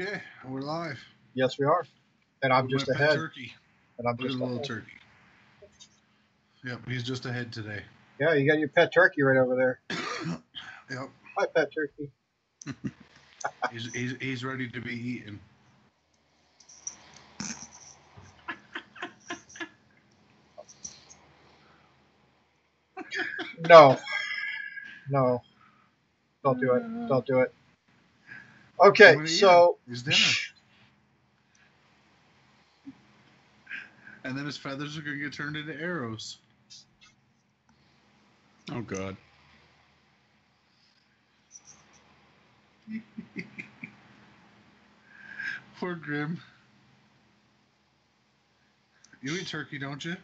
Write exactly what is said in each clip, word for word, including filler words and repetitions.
Okay, we're live. Yes, we are. And I'm With just my pet ahead. turkey. And I'm Look just at the little ahead. turkey. Yep, he's just ahead today. Yeah, you got your pet turkey right over there. Yep. Hi, pet turkey. he's, he's he's ready to be eaten. No. No. Don't do it. Don't do it. Okay, so his dinner. And then his feathers are gonna get turned into arrows. Oh God. Poor Grim. You eat turkey, don't you?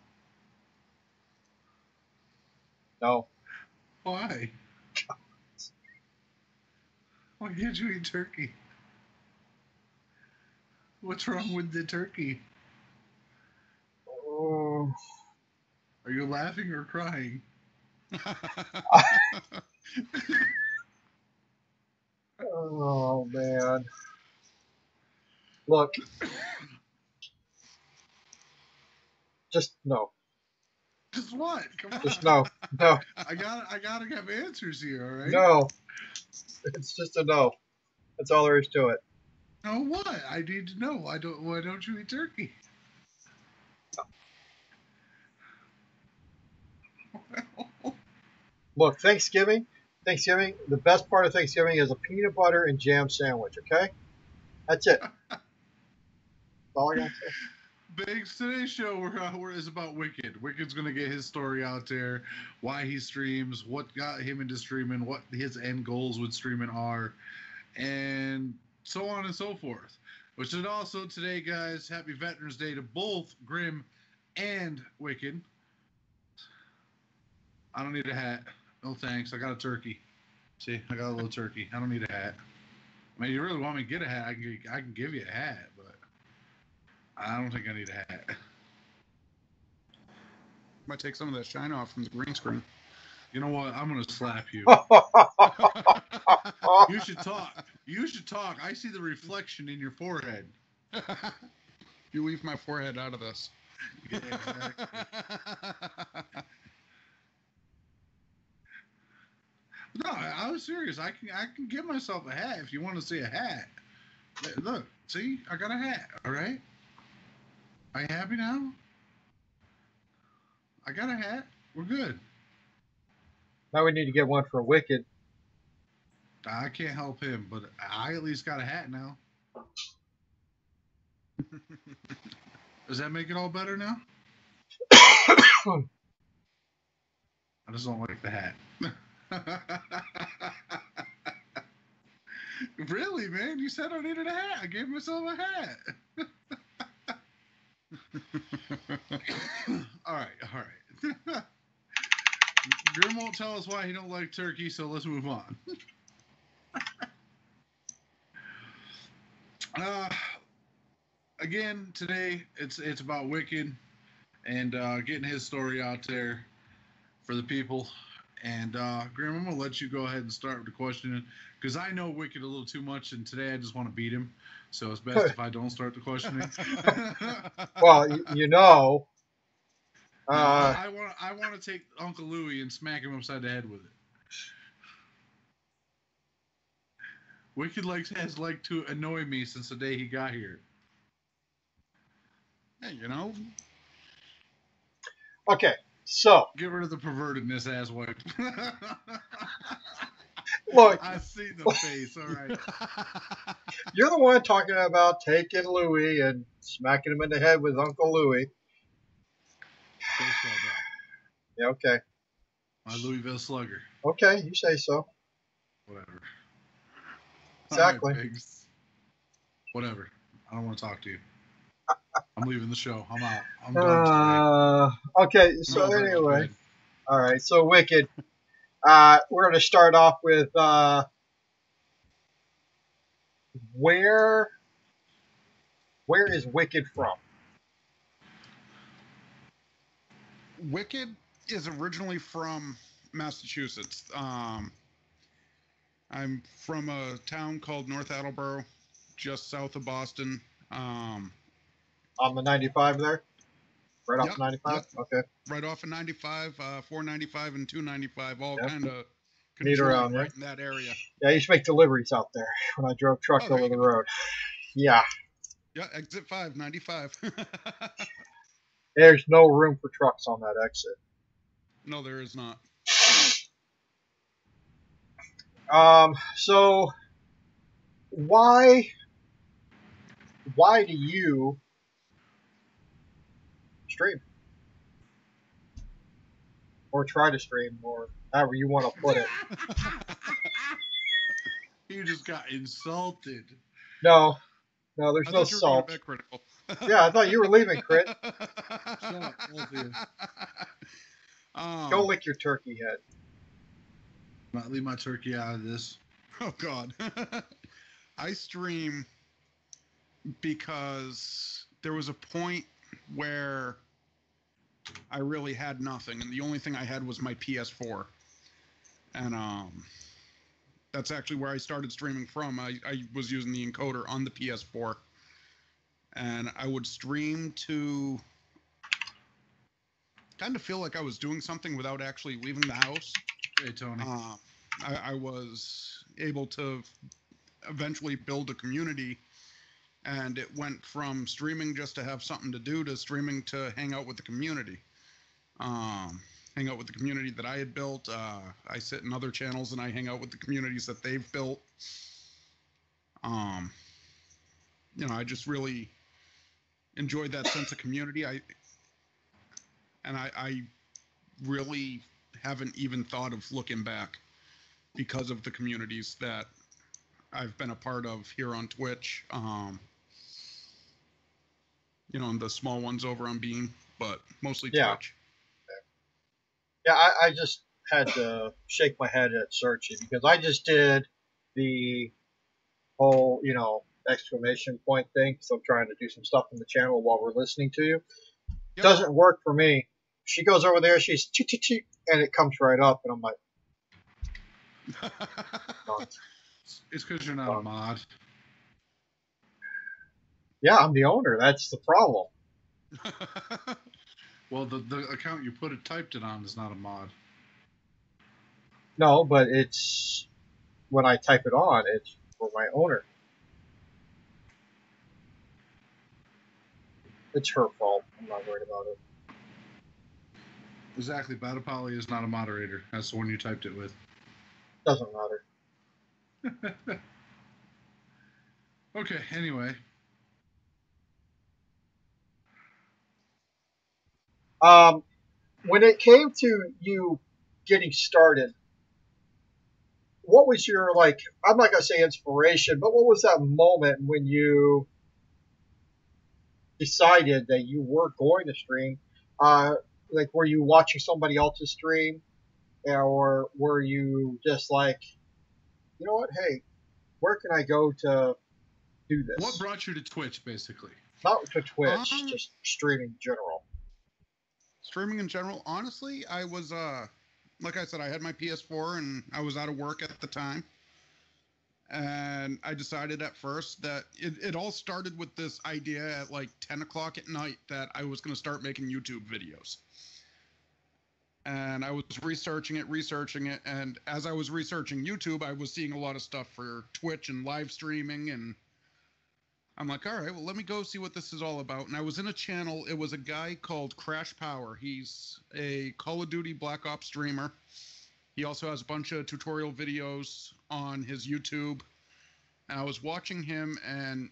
No. Why? Why can't you eat turkey? What's wrong with the turkey? Oh. Are you laughing or crying? Oh, man. Look. Just no. Just what? Come on. Just no. No. I got I gotta have answers here, all right? No. It's just a no. That's all there is to it. No, what? I need to know. Why don't Why don't you eat turkey? Look, Thanksgiving, Thanksgiving, the best part of Thanksgiving is a peanut butter and jam sandwich, okay? That's it. That's all I got to say. Biggs, today's show we're, uh, we're, is about Wicked. Wicked's going to get his story out there, why he streams, what got him into streaming, what his end goals with streaming are, and so on and so forth. Which is also today, guys, happy Veterans Day to both Grim and Wicked. I don't need a hat. No thanks. I got a turkey. See, I got a little turkey. I don't need a hat. I mean, you really want me to get a hat, I can, I can give you a hat, but I don't think I need a hat. Might take some of that shine off from the green screen. You know what? I'm going to slap you. You should talk. You should talk. I see the reflection in your forehead. You leave my forehead out of this. Yeah, exactly. No, I was serious. I can I can give myself a hat if you want to see a hat. Look, see, I got a hat. All right. Are you happy now? I got a hat. We're good. Now we need to get one for Wicked. I can't help him, but I at least got a hat now. Does that make it all better now? I just don't like the hat. Really, man? You said I needed a hat. I gave myself a hat. all right, all right. Grim won't tell us why he don't like turkey, so let's move on. uh, again, today it's it's about Wicked and uh, getting his story out there for the people. And uh, Grim, I'm gonna let you go ahead and start with the questioning because I know Wicked a little too much, and today I just want to beat him. So it's best if I don't start the questioning. Well, you, you know. No, Uh, I want I want to take Uncle Louie and smack him upside the head with it. Wicked likes has liked to annoy me since the day he got here. Hey, you know. okay, so. Get rid of the pervertedness, asswipe. Look. I see the face, all right. You're the one talking about taking Louie and smacking him in the head with Uncle Louie. Baseball bat. Yeah, okay. My Louisville Slugger. Okay, you say so. Whatever. Exactly. Right, whatever. I don't want to talk to you. I'm leaving the show. I'm out. I'm done uh, okay, so no, anyway. All right, so Wicked. Uh, we're going to start off with uh, where where is Wicked from? Wicked is originally from Massachusetts. Um, I'm from a town called North Attleboro. just south of Boston. Um, On the ninety-five there? Right off yep, the ninety-five? yep, Okay. right off of ninety-five, uh, four ninety-five and two ninety-five, all Yep. kind of Meet conjoined around, yeah. right in that area. Yeah, I used to make deliveries out there when I drove truck Oh, there over you the go. road. Yeah. Yeah, exit five, ninety-five. There's no room for trucks on that exit. No, there is not. Um, so why why do you stream? Or try to stream, or however you want to put it. You just got insulted. No. No, there's I no thought you were going a salt. bit critical. Yeah, I thought you were leaving, Crit. Shut up, both of you. Um, Go lick your turkey head. Might leave my turkey out of this. Oh God. I stream because there was a point where I really had nothing, and the only thing I had was my P S four. And um, that's actually where I started streaming from. I, I was using the encoder on the P S four. And I would stream to kind of feel like I was doing something without actually leaving the house. Hey, Tony. Uh, I, I was able to eventually build a community, and it went from streaming just to have something to do to streaming to hang out with the community. Um, hang out with the community that I had built. Uh, I sit in other channels and I hang out with the communities that they've built. Um, you know, I just really enjoyed that sense of community. I and I, I really haven't even thought of looking back because of the communities that I've been a part of here on Twitch. Um, you know, and the small ones over on Beam, but mostly Yeah. Twitch. Yeah, I, I just had to shake my head at searching because I just did the whole, you know, exclamation point thing. So I'm trying to do some stuff in the channel while we're listening to you. Yep. Doesn't work for me. She goes over there, she's cheep, cheep, cheep, and it comes right up, and I'm like, no. It's because you're not a mod. Yeah, I'm the owner. That's the problem. Well, the, the account you put it typed it on is not a mod. No, but it's when I type it on, it's for my owner. It's her fault. I'm not worried about it. Exactly. Batapolly is not a moderator. That's the one you typed it with. Doesn't matter. Okay, anyway. Um, when it came to you getting started, what was your, like, I'm not going to say inspiration, but what was that moment when you decided that you were going to stream? Uh, like, were you watching somebody else's stream? Or were you just like, you know what, hey, where can I go to do this? What brought you to Twitch, basically? Not to Twitch, Um, just streaming in general. Streaming in general, honestly, I was, uh, like I said, I had my P S four and I was out of work at the time. And I decided at first that it, it all started with this idea at like ten o'clock at night that I was going to start making YouTube videos. And I was researching it, researching it. And as I was researching YouTube, I was seeing a lot of stuff for Twitch and live streaming. And I'm like, all right, well, let me go see what this is all about. And I was in a channel. It was a guy called Crash Power. He's a Call of Duty Black Ops streamer. He also has a bunch of tutorial videos on his YouTube. And I was watching him, and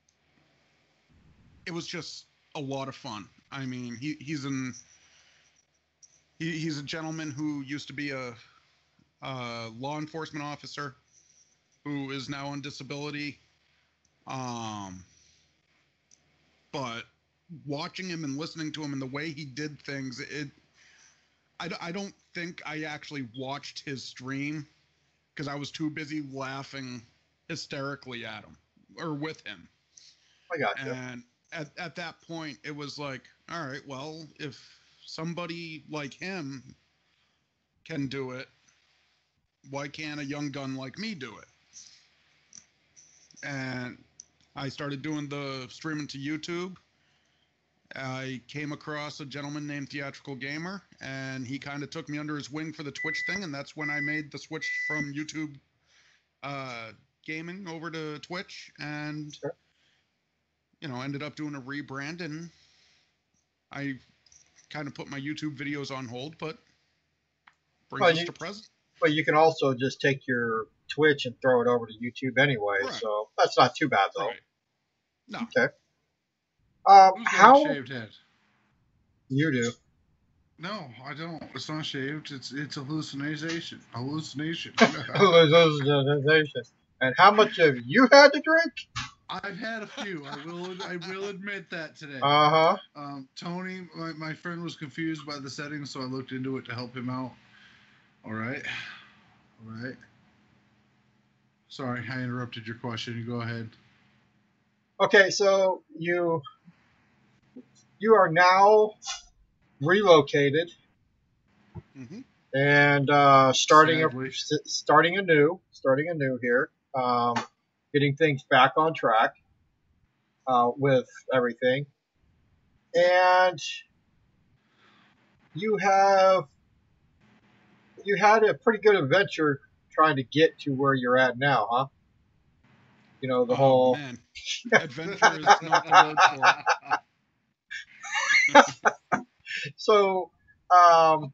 it was just a lot of fun. I mean, he, he's an he, he's a gentleman who used to be a, a law enforcement officer who is now on disability. Um, but watching him and listening to him and the way he did things, it I, I don't think I actually watched his stream because I was too busy laughing hysterically at him or with him. I got you. And at, at that point, it was like, all right, well, if somebody like him can do it, why can't a young gun like me do it? And I started doing the streaming to YouTube. I came across a gentleman named Theatrical Gamer, and he kind of took me under his wing for the Twitch thing, and that's when I made the switch from YouTube uh, gaming over to Twitch, and Sure. you know, ended up doing a rebrand, and I kind of put my YouTube videos on hold, but brings Well, us you- to present. But you can also just take your Twitch and throw it over to YouTube anyway, Right. so that's not too bad though. Right. No. Okay. Um, Who's got how a shaved head? you do? No, I don't. It's not shaved. It's it's a hallucination. Hallucination. And how much have you had to drink? I've had a few. I will. I will admit that today. Uh huh. Um, Tony, my, my friend, was confused by the settings, so I looked into it to help him out. All right. All right. Sorry, I interrupted your question. You go ahead. Okay, so you you are now relocated hmm and uh, starting a, Sadly. s- starting anew, starting anew here, um, getting things back on track uh, with everything, and you have you had a pretty good adventure trying to get to where you're at now, huh? You know the oh, whole. man. Adventure is not the word for it. So, um,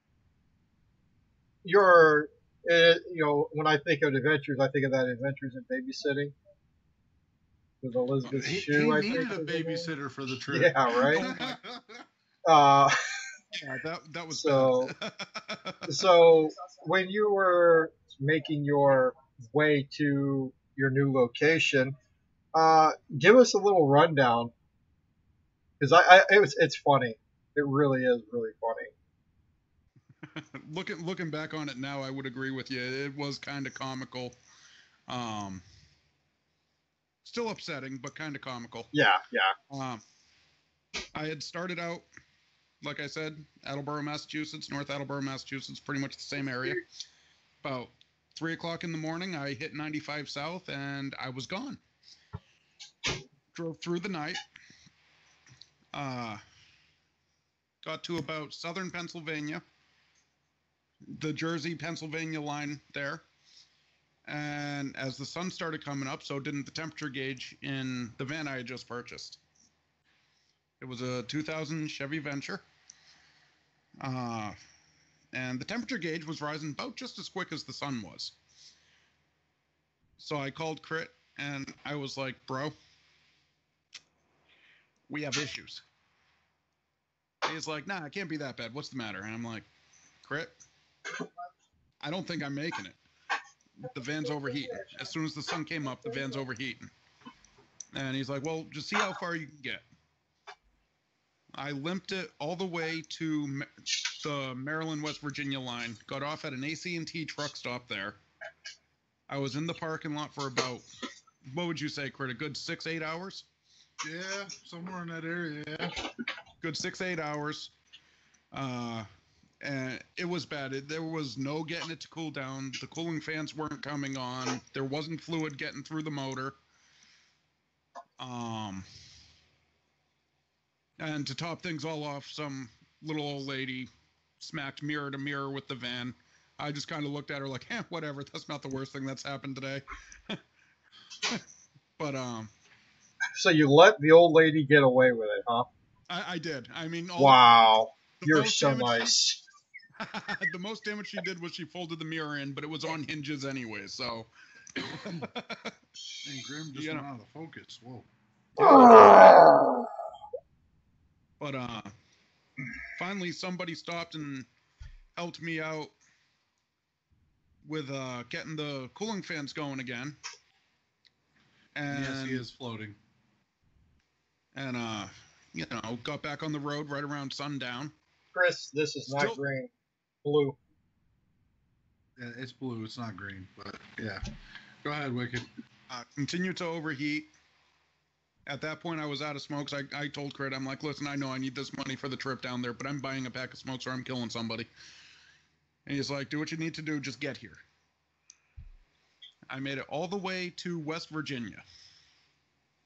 your, uh, you know, when I think of adventures, I think of that Adventures in Babysitting with Elizabeth He, Shue. he I needed think a was her name. babysitter for the trip. Yeah, right. Uh, Yeah, that, that was So- bad. so when you were making your way to your new location, uh, give us a little rundown because I, I it was it's funny. It really is really funny. looking looking back on it now, I would agree with you. It was kind of comical. Um, still upsetting, but kind of comical. Yeah, yeah. Um, I had started out, like I said, Attleboro, Massachusetts, North Attleboro, Massachusetts, pretty much the same area. About three o'clock in the morning, I hit ninety-five South, and I was gone. Drove through the night. Uh, got to about southern Pennsylvania, the Jersey, Pennsylvania line there. And as the sun started coming up, so didn't the temperature gauge in the van I had just purchased. It was a two thousand Chevy Venture. Uh, and the temperature gauge was rising about just as quick as the sun was. So I called Crit, and I was like, bro, we have issues. He's like, nah, it can't be that bad. What's the matter? And I'm like, Crit, I don't think I'm making it. The van's overheating. As soon as the sun came up, the van's overheating. And he's like, well, just see how far you can get. I limped it all the way to Ma- the Maryland, West Virginia line. Got off at an A C and T truck stop there. I was in the parking lot for about, what would you say, Crit, a good six, eight hours? Yeah, somewhere in that area. Yeah. Good six, eight hours. Uh, and it was bad. It, there was no getting it to cool down. The cooling fans weren't coming on. There wasn't fluid getting through the motor. Um, and to top things all off, some little old lady smacked mirror to mirror with the van. I just kind of looked at her like, eh, whatever. That's not the worst thing that's happened today. But um, So you let the old lady get away with it, huh? I, I did. I mean, all Wow, the you're most so damage she- nice. the most damage she did was she folded the mirror in, but it was on hinges anyway, so. And Grim just You went know. out of focus. Whoa. But uh, finally somebody stopped and helped me out with uh, getting the cooling fans going again. And, Yes, he is floating. And, uh, you know, got back on the road right around sundown. Chris, this is not Still- green, blue. Yeah, it's blue. It's not green, but yeah. Go ahead, Wicked. Uh, continued to overheat. At that point, I was out of smokes. I, I told Crit, I'm like, listen, I know I need this money for the trip down there, but I'm buying a pack of smokes or I'm killing somebody. And he's like, do what you need to do. Just get here. I made it all the way to West Virginia.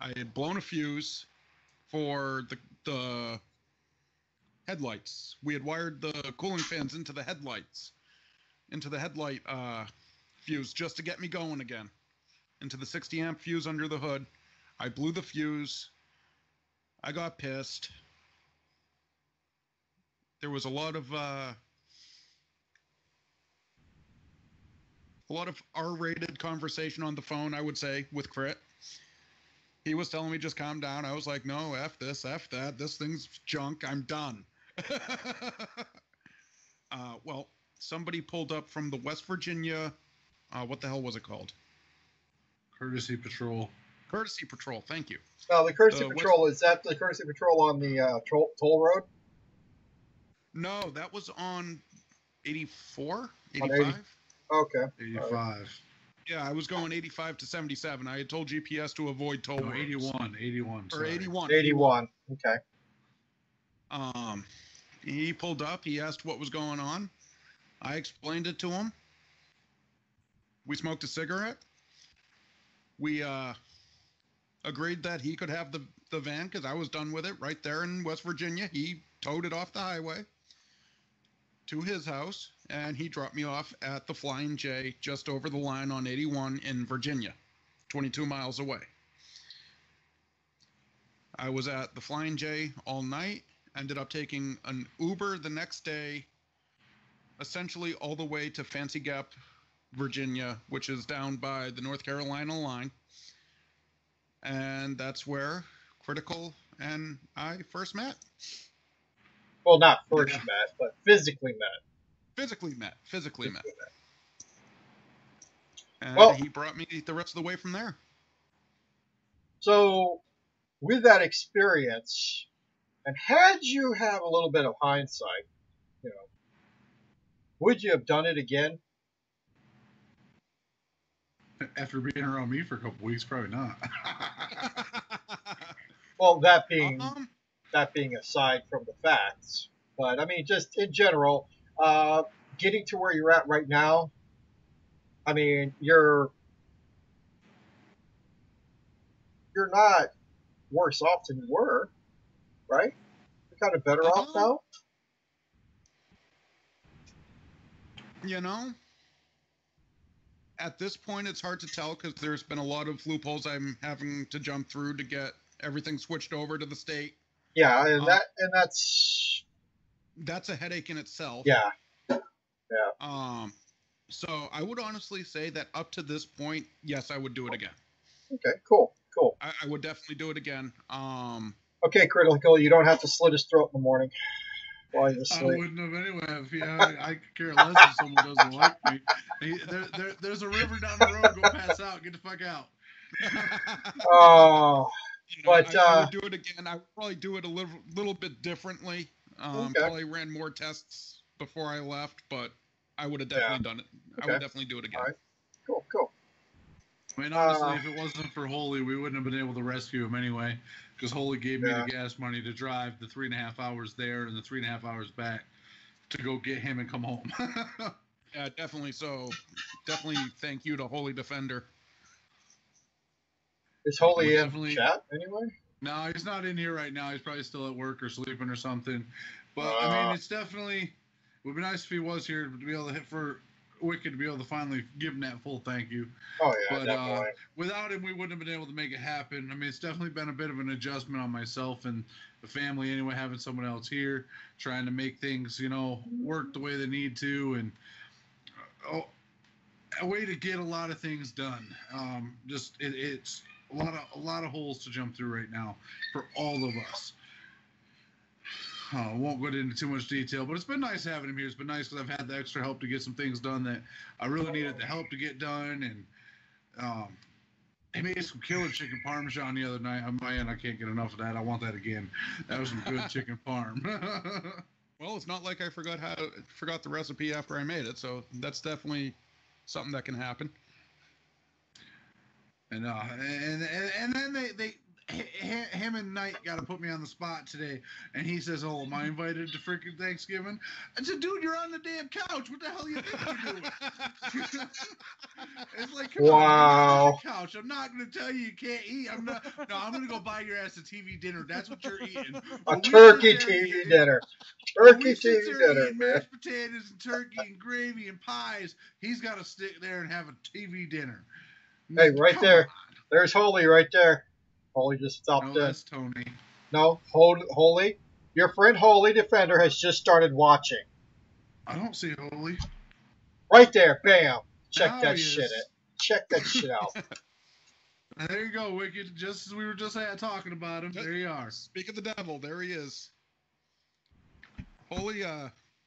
I had blown a fuse for the the headlights. We had wired the cooling fans into the headlights, into the headlight uh, fuse just to get me going again. Into the sixty amp fuse under the hood. I blew the fuse. I got pissed. There was a lot of uh, a lot of R-rated conversation on the phone, I would say, with Crit. He was telling me just calm down. I was like, no, F this, F that. This thing's junk. I'm done. uh, well, somebody pulled up from the West Virginia, uh, what the hell was it called? Courtesy Patrol. Courtesy Patrol, thank you. Oh, the Courtesy Uh, what's- Patrol, is that the Courtesy Patrol on the uh, toll, toll road? No, that was on eighty-four, On eighty-five? Okay. eighty-five. Yeah, I was going eighty-five to seventy-seven. I had told G P S to avoid toll No, roads. eighty-one. eighty-one. Or sorry. eighty-one. eighty-one. Okay. Um, he pulled up. He asked what was going on. I explained it to him. We smoked a cigarette. We uh, agreed that he could have the, the van because I was done with it right there in West Virginia. He towed it off the highway to his house, and he dropped me off at the Flying J just over the line on eighty-one in Virginia, twenty-two miles away. I was at the Flying J all night, ended up taking an Uber the next day, essentially all the way to Fancy Gap, Virginia, which is down by the North Carolina line. And that's where Critical and I first met. Well, not first Yeah. met, but physically met. Physically met. Physically met. And Well- he brought me the rest of the way from there. So, with that experience, and had you have a little bit of hindsight, you know, would you have done it again? After being around me for a couple weeks, probably not. Well, that being um, that being aside from the facts, but I mean, just in general, uh, getting to where you're at right now. I mean, you're you're not worse off than you were, right? You're kind of better off Uh-huh. now. you know, at this point, it's hard to tell because there's been a lot of loopholes I'm having to jump through to get everything switched over to the state. Yeah, and Uh, that and that's That's a headache in itself. yeah, Um, so I would honestly say that up to this point, yes, I would do it again. okay, cool, cool. I, I would definitely do it again. Um, Okay, Critical, you don't have to slit his throat in the morning while you're I asleep. wouldn't have anyway. If, yeah, I, I could care less if someone doesn't like me. Hey, there, there, there's a river down the road. Go pass out. Get the fuck out. Oh, you know, But, I, I uh, would do it again. I would probably do it a little, little bit differently. Um, Okay. Probably ran more tests before I left, but I would have definitely done it. I Okay. would definitely do it again. All right. cool, cool. I mean, honestly, Uh, if it wasn't for Holy, we wouldn't have been able to rescue him anyway. Because Holy gave me Yeah. the gas money to drive the three and a half hours there and the three and a half hours back to go get him and come home. Yeah, definitely. So, definitely thank you to Holy Defender. Is Holy We're in definitely- chat anyway? No, he's not in here right now. He's probably still at work or sleeping or something. But I Uh. mean, it's definitely it would be nice if he was here to be able to hit for Wicked to be able to finally give him that full thank you. Oh yeah, But definitely. uh, without him, we wouldn't have been able to make it happen. I mean, it's definitely been a bit of an adjustment on myself and the family anyway, having someone else here, trying to make things, you know, work the way they need to, and oh, a way to get a lot of things done. Um, just it, it's a lot of a lot of holes to jump through right now for all of us. Uh, I won't go into too much detail, but it's been nice having him here. It's been nice because I've had the extra help to get some things done that I really needed the help to get done. And um, he made some killer chicken parmesan the other night. On my end, I can't get enough of that. I want that again. That was some good chicken parm. Well, it's not like I forgot how forgot the recipe after I made it, so that's definitely something that can happen. and, uh, and and and then they they him him and Knight got to put me on the spot today, and he says, "Oh, am I invited to freaking Thanksgiving?" I said, "Dude, you're on the damn couch. What the hell you think you're doing?" It's like, come Wow. on, I'm on the couch. I'm not going to tell you you can't eat. I'm not. No, I'm going to go buy your ass a T V dinner. That's what you're eating. A When we turkey sit there T V eating- dinner. when Turkey we T sit V there dinner, eating man. mashed potatoes and turkey and gravy and pies, he's got to stick there and have a T V dinner. Hey, right Come there. on. There's Holy right there. Holy just stopped No, in. that's Tony. No, Holy, Holy. Your friend Holy Defender has just started watching. I don't see Holy. Right there, bam. Check Now that he shit is. out. Check that shit out. There you go, Wicked. Just as we were just uh, talking about him, Just- there you are. Speak of the devil, there he is. Holy, uh,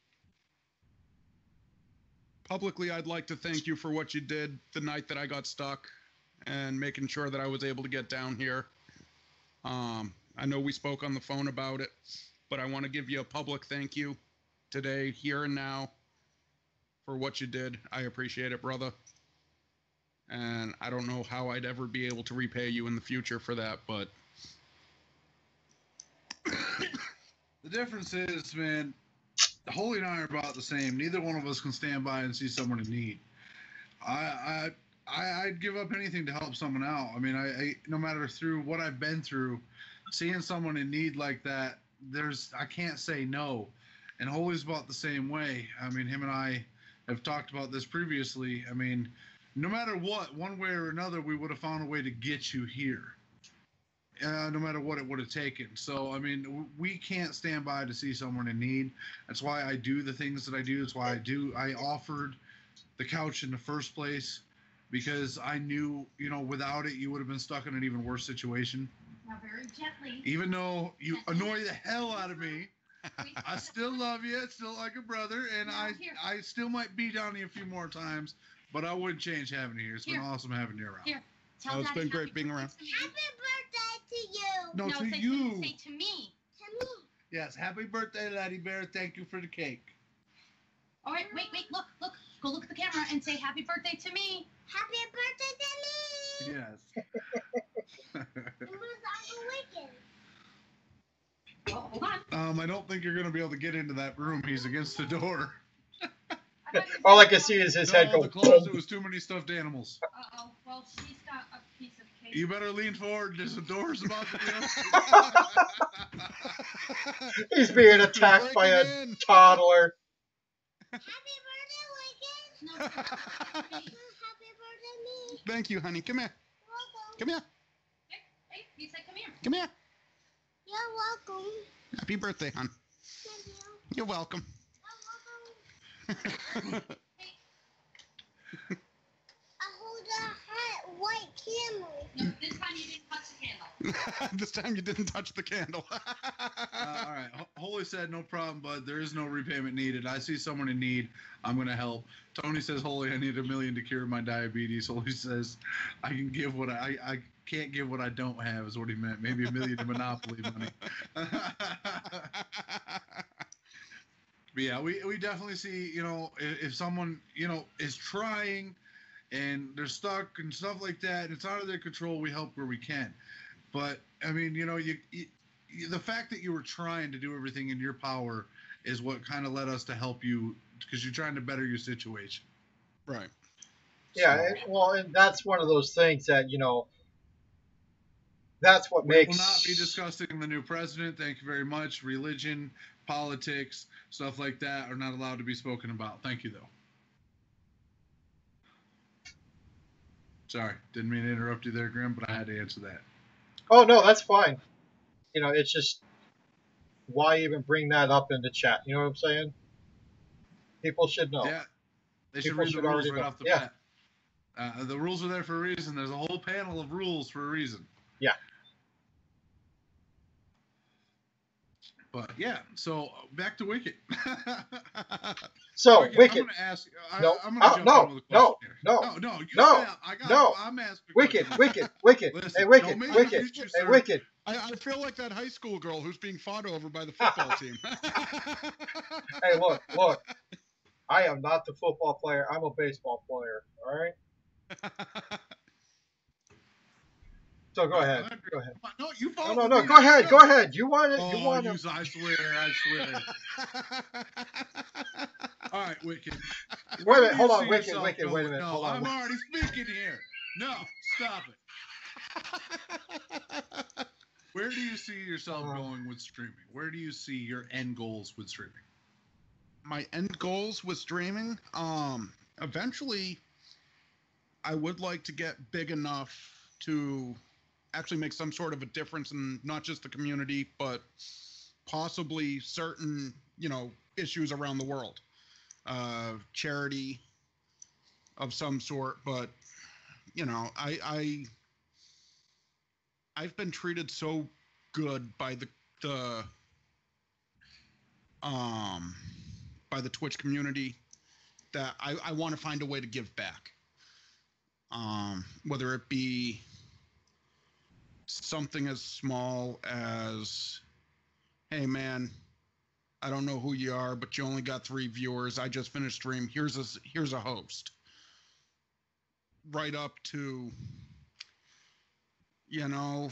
publicly, I'd like to thank you for what you did the night that I got stuck and making sure that I was able to get down here. Um, I know we spoke on the phone about it, but I want to give you a public thank you today, here and now, for what you did. I appreciate it, brother. And I don't know how I'd ever be able to repay you in the future for that, but The difference is, man, Holy and I are about the same. Neither one of us can stand by and see someone in need. I, I, I I'd give up anything to help someone out. I mean, I, I no matter through what I've been through, seeing someone in need like that, there's I can't say no. And Holy's about the same way. I mean, him and I have talked about this previously. I mean, no matter what, one way or another, we would have found a way to get you here. Uh, no matter what it would have taken. So, I mean, w- we can't stand by to see someone in need. That's why I do the things that I do. That's why I do. I offered the couch in the first place because I knew, you know, without it, you would have been stuck in an even worse situation. Now, very gently. Even though you annoy the hell out of me, I still love you, still like a brother, and I, I still might beat on you a few more times, but I wouldn't change having you here. It's been Here. awesome having you around. Here. Tell Oh, it's Daddy been great happy being birthday around. to me. Happy birthday to you. No, No, to say, you. Say, say to me. To me. Yes, happy birthday, Laddie Bear. Thank you for the cake. All right, wait, wait, look, look. Go look at the camera and say happy birthday to me. Happy birthday to me. Yes. And where's Uncle Wicked? Oh, hold on. Um, I don't think you're going to be able to get into that room. He's against the door. All I can see is his head No, go. the closet was too many stuffed animals. Uh-oh. Well, she's got a piece of cake. You better lean forward. There's a door's about to be open. He's being attacked by a Breaking in. toddler. Happy birthday, Wicked. No, Happy birthday, me. Thank you, honey. Come here. Welcome. Come here. hey, hey, he said come here. Come here. You're welcome. Happy birthday, hon. Thank you. You're welcome. You're welcome. I hold a hot white camera. No, this time you didn't touch the candle. This time you didn't touch the candle. Uh, all right. Ho- Holy said, no problem, bud. There is no repayment needed. I see someone in need. I'm going to help. Tony says, Holy, I need a million to cure my diabetes. Holy says, I can give what I, I, I can't give what I don't have is what he meant. Maybe a million in Monopoly money. But yeah, we, we definitely see, you know, if, if someone, you know, is trying and they're stuck and stuff like that, and it's out of their control, we help where we can. But, I mean, you know, you, you the fact that you were trying to do everything in your power is what kind of led us to help you because you're trying to better your situation. Right. Yeah, So, and, well, and that's one of those things that, you know, that's what we makes. will not be discussing the new president. Thank you very much. Religion, politics, stuff like that are not allowed to be spoken about. Thank you, though. Sorry, didn't mean to interrupt you there, Grim, but I had to answer that. Oh, no, that's fine. You know, it's just, why even bring that up in the chat? You know what I'm saying? People should know. Yeah, they should People read the should rules already right know. off the Yeah. bat. Uh, the rules are there for a reason. There's a whole panel of rules for a reason. Yeah. But yeah, so back to Wicked. So, Wicked, Wicked. I'm gonna ask. I, No, I'm gonna uh, jump no, in with a no, question here. no, no, no, you no, stay out. I got. no. I'm asking. a Wicked, question. Wicked, Wicked. Listen, Hey, don't Wicked, make me Wicked. mute you, Hey, sir. Wicked. I, I feel like that high school girl who's being fought over by the football team. Hey, look, look. I am not the football player. I'm a baseball player. All right. So go I- ahead. I agree. Go ahead. No, you No, follow no, no. me. Go ahead. Go ahead. You want it. Oh, You want you, it. I swear, I swear. All right, Wicked. Wait a Where minute. do Hold you on. see Wicked. yourself Wicked. Wait a going? minute. No, Hold on. I'm already speaking here. No, stop it. Where do you see yourself Uh, going with streaming? Where do you see your end goals with streaming? My end goals with streaming, um, eventually, I would like to get big enough to actually make some sort of a difference in not just the community, but possibly certain, you know, issues around the world. Uh, charity of some sort, but you know, I, I I've been treated so good by the the um by the Twitch community that I, I want to find a way to give back. Um, whether it be something as small as, hey man, I don't know who you are, but you only got three viewers. I just finished stream. Here's a here's a host. Right up to, you know,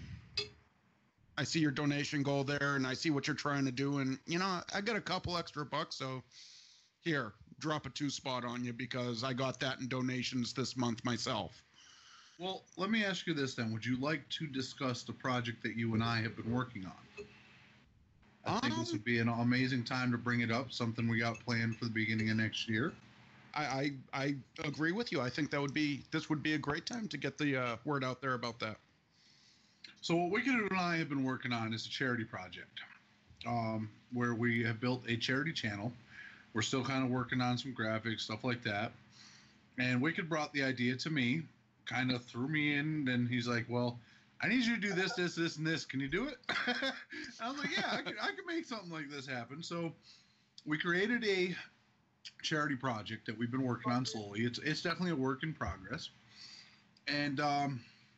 I see your donation goal there, and I see what you're trying to do, and you know, I got a couple extra bucks, so here, drop a two spot on you because I got that in donations this month myself. Well, let me ask you this then. Would you like to discuss the project that you and I have been working on? I think this Um, would be an amazing time to bring it up, something we got planned for the beginning of next year. I, I I agree with you. I think that would be this would be a great time to get the uh, word out there about that. So what Wicked and I have been working on is a charity project, um, where we have built a charity channel. We're still kind of working on some graphics, stuff like that. And Wicked brought the idea to me, kind of threw me in, and he's like, well, I need you to do this, this, this, and this. Can you do it? I was like, yeah, I can, I can make something like this happen. So we created a charity project that we've been working on slowly. It's it's definitely a work in progress. And um,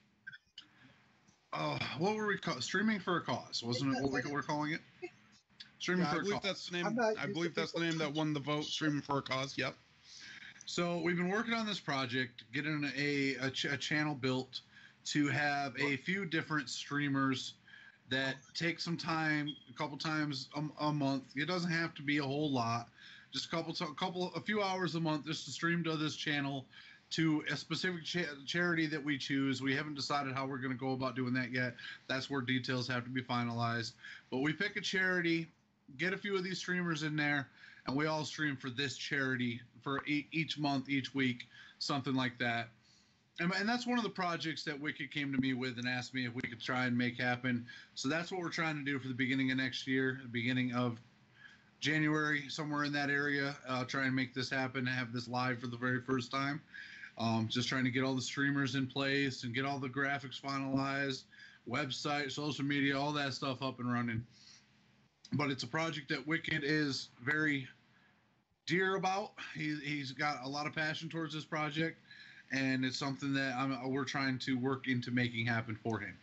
uh, what were we call streaming for a cause? Wasn't it what we were calling it? Streaming Yeah, I for a believe cause. that's the I'm name. not I used believe to that's the people name that touch. won the vote. Streaming for a cause. Yep. So we've been working on this project, getting a, a, ch- a channel built to have a few different streamers that take some time, a couple times a, a month. It doesn't have to be a whole lot, just a couple, a couple, a few hours a month, just to stream to this channel to a specific cha- charity that we choose. We haven't decided how we're going to go about doing that yet. That's where details have to be finalized. But we pick a charity, get a few of these streamers in there, and we all stream for this charity for e- each month, each week, something like that. And, and that's one of the projects that Wicked came to me with and asked me if we could try and make happen. So that's what we're trying to do for the beginning of next year, the beginning of January, somewhere in that area. Uh, try and make this happen, have this live for the very first time. Um, just trying to get all the streamers in place and get all the graphics finalized, website, social media, all that stuff up and running. But it's a project that Wicked is very dear about. He, he's got a lot of passion towards this project, and it's something that I'm, we're trying to work into making happen for him.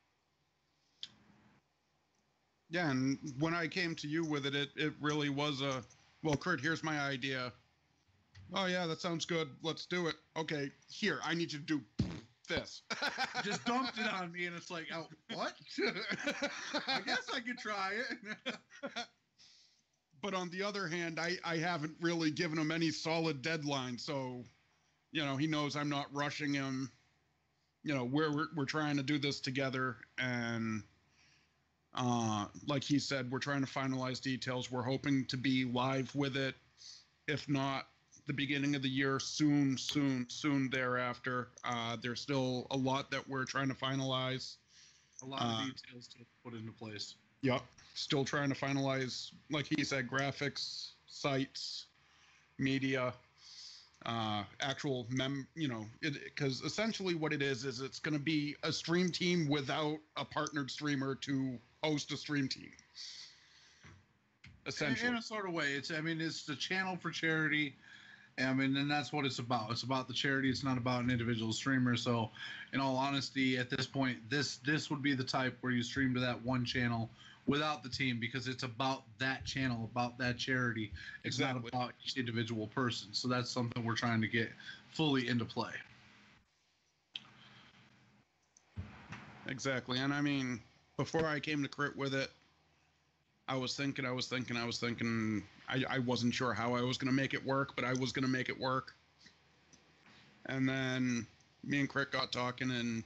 Yeah, and when I came to you with it, it, it really was a, well, Kurt, here's my idea. Oh, yeah, that sounds good. Let's do it. Okay, here, I need you to do this. Just dumped it on me, and it's like, oh, what? I guess I could try it. But on the other hand, I, I haven't really given him any solid deadline, so, you know, he knows I'm not rushing him. You know, we're, we're, we're trying to do this together, and uh, like he said, we're trying to finalize details. We're hoping to be live with it, if not the beginning of the year, soon, soon, soon thereafter. Uh, there's still a lot that we're trying to finalize. A lot Uh, of details to put into place. Yep. Still trying to finalize, like he said, graphics, sites, media, uh, actual mem, you know, because essentially what it is, is it's going to be a stream team without a partnered streamer to host a stream team. Essentially. In, in a sort of way, it's. I mean, it's the channel for charity. I mean, and that's what it's about. It's about the charity. It's not about an individual streamer. So, in all honesty, at this point, this this would be the type where you stream to that one channel without the team, because it's about that channel, about that charity. It's Exactly. not about each individual person. So that's something we're trying to get fully into play. exactly. And I mean, before I came to Crit with it, I was thinking, I was thinking, I was thinking. I, I wasn't sure how I was going to make it work, but I was going to make it work. And then me and Crit got talking, and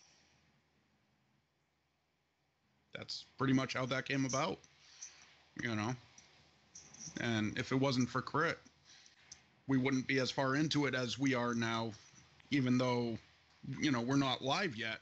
that's pretty much how that came about, you know? And if it wasn't for Crit, we wouldn't be as far into it as we are now, even though, you know, we're not live yet.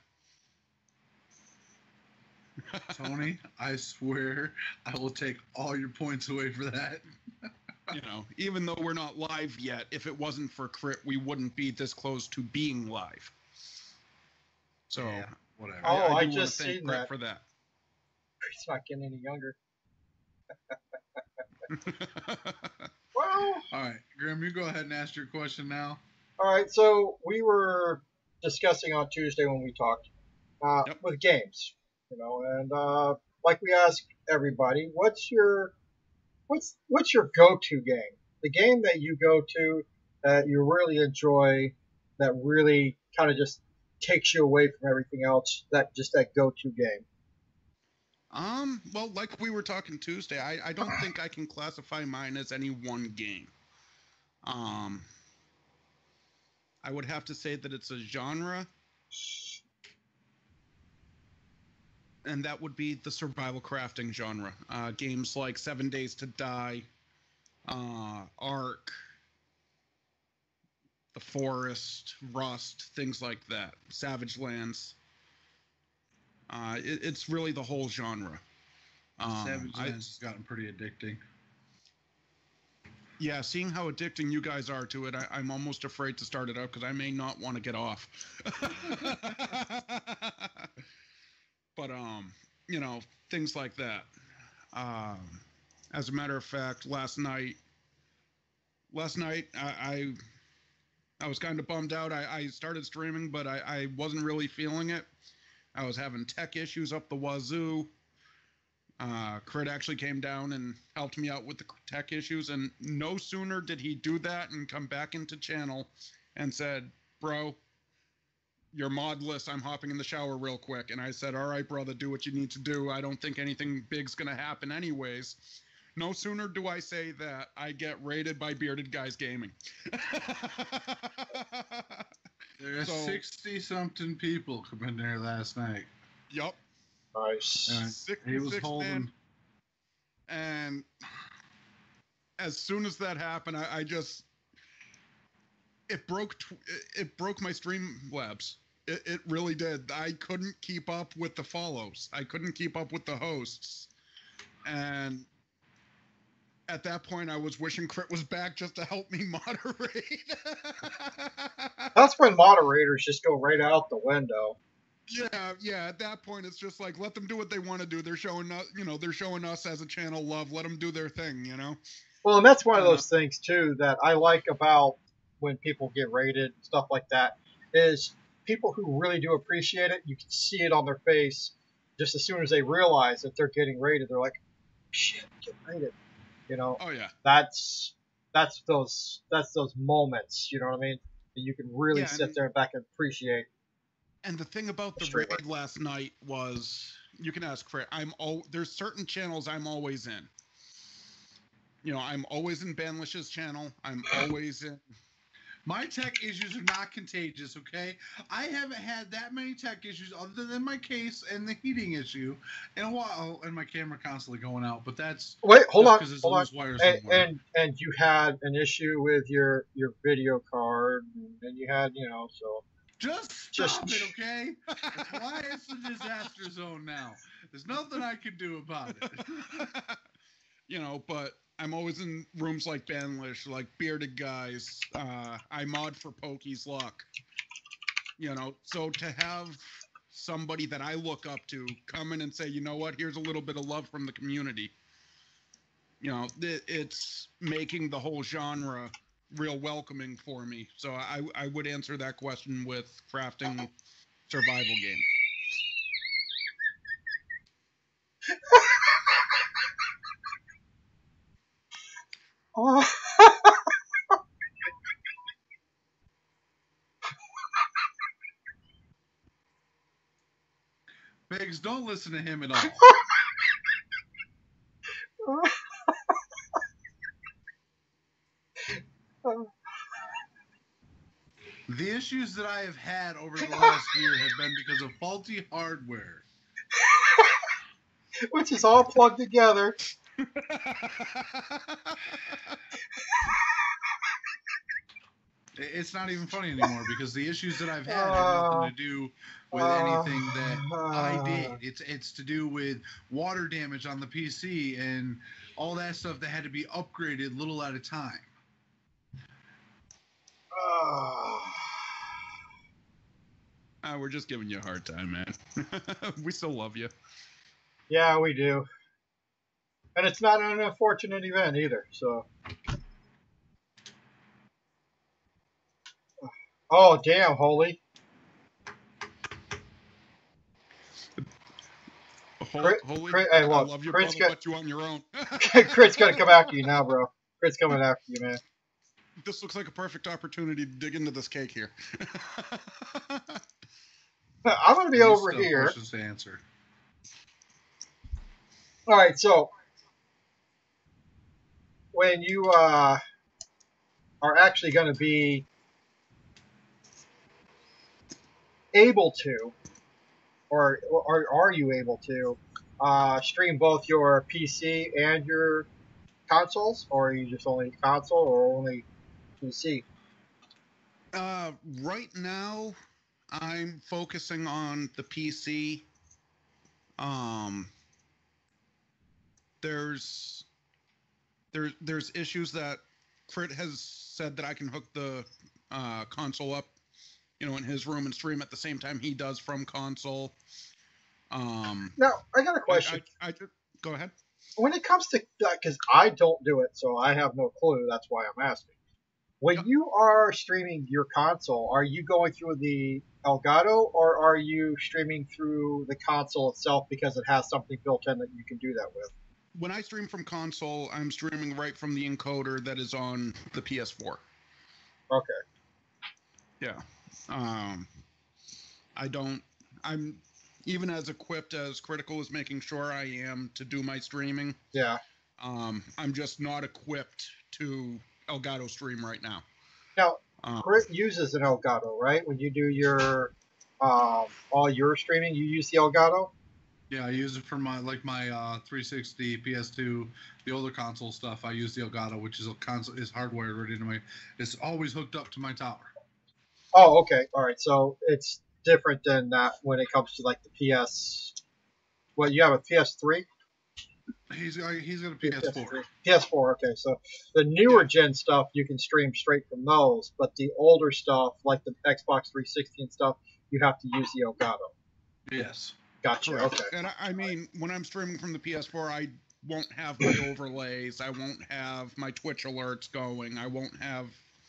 Tony, I swear I will take all your points away for that. You know, even though we're not live yet, if it wasn't for Crit, we wouldn't be this close to being live. So, yeah, whatever. Oh, I, I, I do just want to thank seen Crit that. for that. He's not getting any younger. Well, All right, Grim, you go ahead and ask your question now. all right. So we were discussing on Tuesday when we talked uh, Yep. with games, you know, and uh, like we asked everybody, what's your what's what's your go-to game? The game that you go to that you really enjoy, that really kind of just takes you away from everything else. That just that go-to game. Um, well, like we were talking Tuesday, I, I don't think I can classify mine as any one game. Um, I would have to say that it's a genre, and that would be the survival crafting genre. Uh, games like Seven Days to Die, uh, Ark, The Forest, Rust, things like that. Savage Lands. Uh, it, it's really the whole genre. Um, Savage I, Lands has gotten pretty addicting. yeah, seeing how addicting you guys are to it, I, I'm almost afraid to start it up because I may not want to get off. But um, you know, things like that. Um, as a matter of fact, last night, last night I I, I was kind of bummed out. I, I started streaming, but I, I wasn't really feeling it. I was having tech issues up the wazoo. Uh, Crit actually came down and helped me out with the tech issues, and no sooner did he do that and come back into channel and said, bro, you're modless, I'm hopping in the shower real quick. And I said, all right, brother, do what you need to do. I don't think anything big's going to happen anyways. No sooner do I say that, I get raided by Bearded Guys Gaming. There are So- sixty-something people come in there last night. Yup. Nice. And he was sixty-six holding... man. And as soon as that happened, I, I just... It broke, tw- it broke my Streamlabs. It, it really did. I couldn't keep up with the follows. I couldn't keep up with the hosts. And at that point, I was wishing Crit was back just to help me moderate. That's when moderators just go right out the window. Yeah, yeah. At that point, it's just like, let them do what they want to do. They're showing us, you know, they're showing us as a channel love. Let them do their thing, you know. Well, and that's one of Uh, those things too that I like about when people get rated, stuff like that, is people who really do appreciate it. You can see it on their face just as soon as they realize that they're getting rated. They're like, "Shit, get rated," you know. Oh yeah. That's that's those that's those moments. You know what I mean? That you can really Yeah, sit and- there and back and appreciate. And the thing about the Streamer. raid last night was, you can ask Crit. I'm all there's certain channels I'm always in. You know, I'm always in Banlish's channel. I'm always in. My tech issues are not contagious, okay? I haven't had that many tech issues other than my case and the heating issue in a while, and my camera constantly going out. But that's Wait, hold on, because there's hold on. loose wires And, somewhere. and and you had an issue with your your video card, and you had you know so. Just stop Just- it, okay? That's why it's a disaster zone now. There's nothing I can do about it. You know, but I'm always in rooms like Banlish, like Bearded Guys. Uh, I mod for Pokey's Luck. You know, so to have somebody that I look up to come in and say, you know what, here's a little bit of love from the community. You know, it, it's making the whole genre real welcoming for me. So I, I would answer that question with crafting survival game. Oh. listen to him at all. The issues that I have had over the last year have been because of faulty hardware. Which is all plugged together. It's not even funny anymore because the issues that I've had have nothing to do with anything that I did. It's it's to do with water damage on the P C and all that stuff that had to be upgraded little at a time. Uh, we're just giving you a hard time, man. We still love you. Yeah, we do. And it's not an unfortunate event either, so. Oh, damn, Holy. Holy, Crit, Crit, hey, well, I love your Crit's brother, got, but you on your own. Crit's gonna come after you now, bro. Crit's coming after you, man. This looks like a perfect opportunity to dig into this cake here. I'm gonna be These over stuff here. questions to answer. All right, so when you uh, are actually going to be able to, or, or are you able to uh, stream both your P C and your consoles, or are you just only console or only P C? Uh, right now, I'm focusing on the P C. Um, there's there, there's issues that Crit has said that I can hook the uh, console up, you know, in his room and stream at the same time he does from console. Um, Now, I got a question. I, I, I, go ahead. When it comes to, because I don't do it, so I have no clue. That's why I'm asking. When Yep. you are streaming your console, are you going through the Elgato, or are you streaming through the console itself because it has something built in that you can do that with? When I stream from console, I'm streaming right from the encoder that is on the P S four. Okay. Yeah. Um, I don't. I'm even as equipped as Critical is making sure I am to do my streaming. Yeah. Um, I'm just not equipped to Elgato stream right now. Now, Um, Crit uses an Elgato, right? When you do your um, all your streaming, you use the Elgato. Yeah, I use it for my like my uh, three sixty, P S two, the older console stuff. I use the Elgato, which is a console is hardwired right into my. It's always hooked up to my tower. Oh, okay. All right. So it's different than that when it comes to like the P S. Well, you have a P S three. He's got he's got a P S four. P S four. Okay, so the newer Yeah. gen stuff you can stream straight from those, but the older stuff like the Xbox three sixty and stuff, you have to use the Elgato. Yes. Gotcha. correct. Okay. And I, I mean, when I'm streaming from the P S four, I won't have my overlays. I won't have my Twitch alerts going. I won't have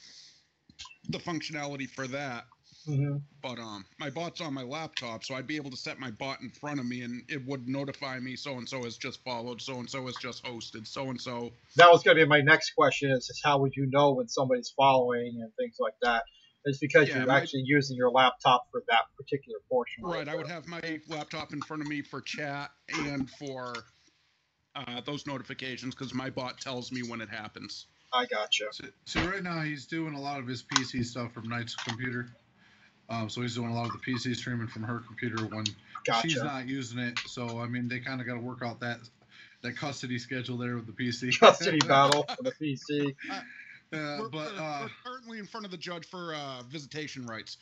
the functionality for that. Mm-hmm. But um, my bot's on my laptop, so I'd be able to set my bot in front of me, and it would notify me so and so has just followed, so and so has just hosted, so and so. That was going to be my next question: is, is how would you know when somebody's following and things like that? It's because Yeah, you're my- actually using your laptop for that particular portion. Right, I there. would have my laptop in front of me for chat and for uh, those notifications because my bot tells me when it happens. I gotcha. So, so right now he's doing a lot of his P C stuff from Knight's computer. Um, so he's doing a lot of the P C streaming from her computer when Gotcha. she's not using it. So I mean, they kind of got to work out that that custody schedule there with the P C. Custody battle for the P C. Uh, We're, but we're, uh, we're currently in front of the judge for uh, visitation rights.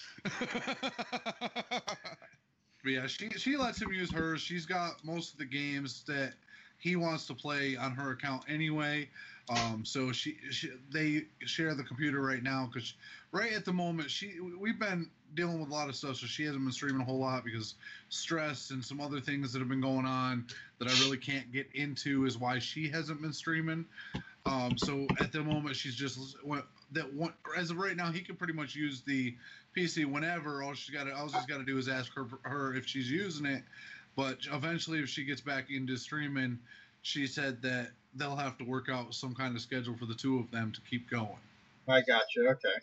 But yeah, she she lets him use hers. She's got most of the games that he wants to play on her account anyway. Um, so she, she they share the computer right now because right at the moment she we've been dealing with a lot of stuff, so she hasn't been streaming a whole lot because stress and some other things that have been going on that I really can't get into is why she hasn't been streaming. Um, so at the moment she's just that one as of right now he can pretty much use the P C whenever. All she's got to all she's got to do is ask her her if she's using it. But eventually, if she gets back into streaming, she said that they'll have to work out some kind of schedule for the two of them to keep going. I gotcha. Okay.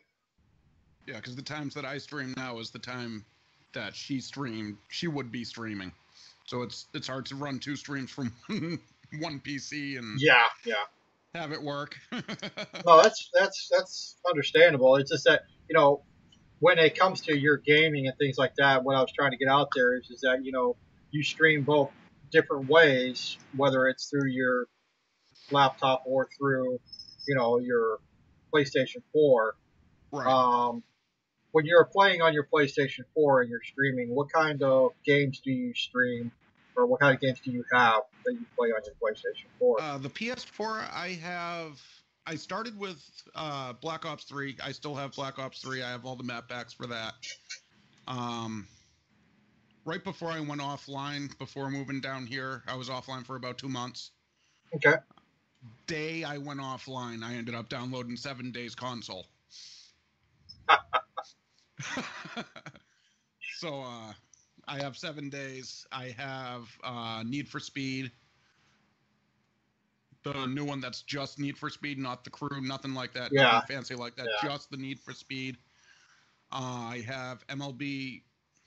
Yeah, because the times that I stream now is the time that she streamed. She would be streaming. So it's it's hard to run two streams from one P C and Yeah, yeah. have it work. No, that's that's that's understandable. It's just that you know when it comes to your gaming and things like that, what I was trying to get out there is is that you know you stream both different ways, whether it's through your laptop or through you know your PlayStation four. Right. Um, when you're playing on your PlayStation four and you're streaming, what kind of games do you stream, or what kind of games do you have that you play on your PlayStation four? Uh, the P S four, I have. I started with uh, Black Ops three. I still have Black Ops three. I have all the map packs for that. Um, right before I went offline, before moving down here, I was offline for about two months. Okay. Day I went offline, I ended up downloading Seven Days console. So uh, I have Seven Days. I have uh, Need for Speed. The new one that's just Need for Speed, not the crew, nothing like that. Yeah. Nothing fancy like that. Yeah. Just the Need for Speed. Uh, I have M L B.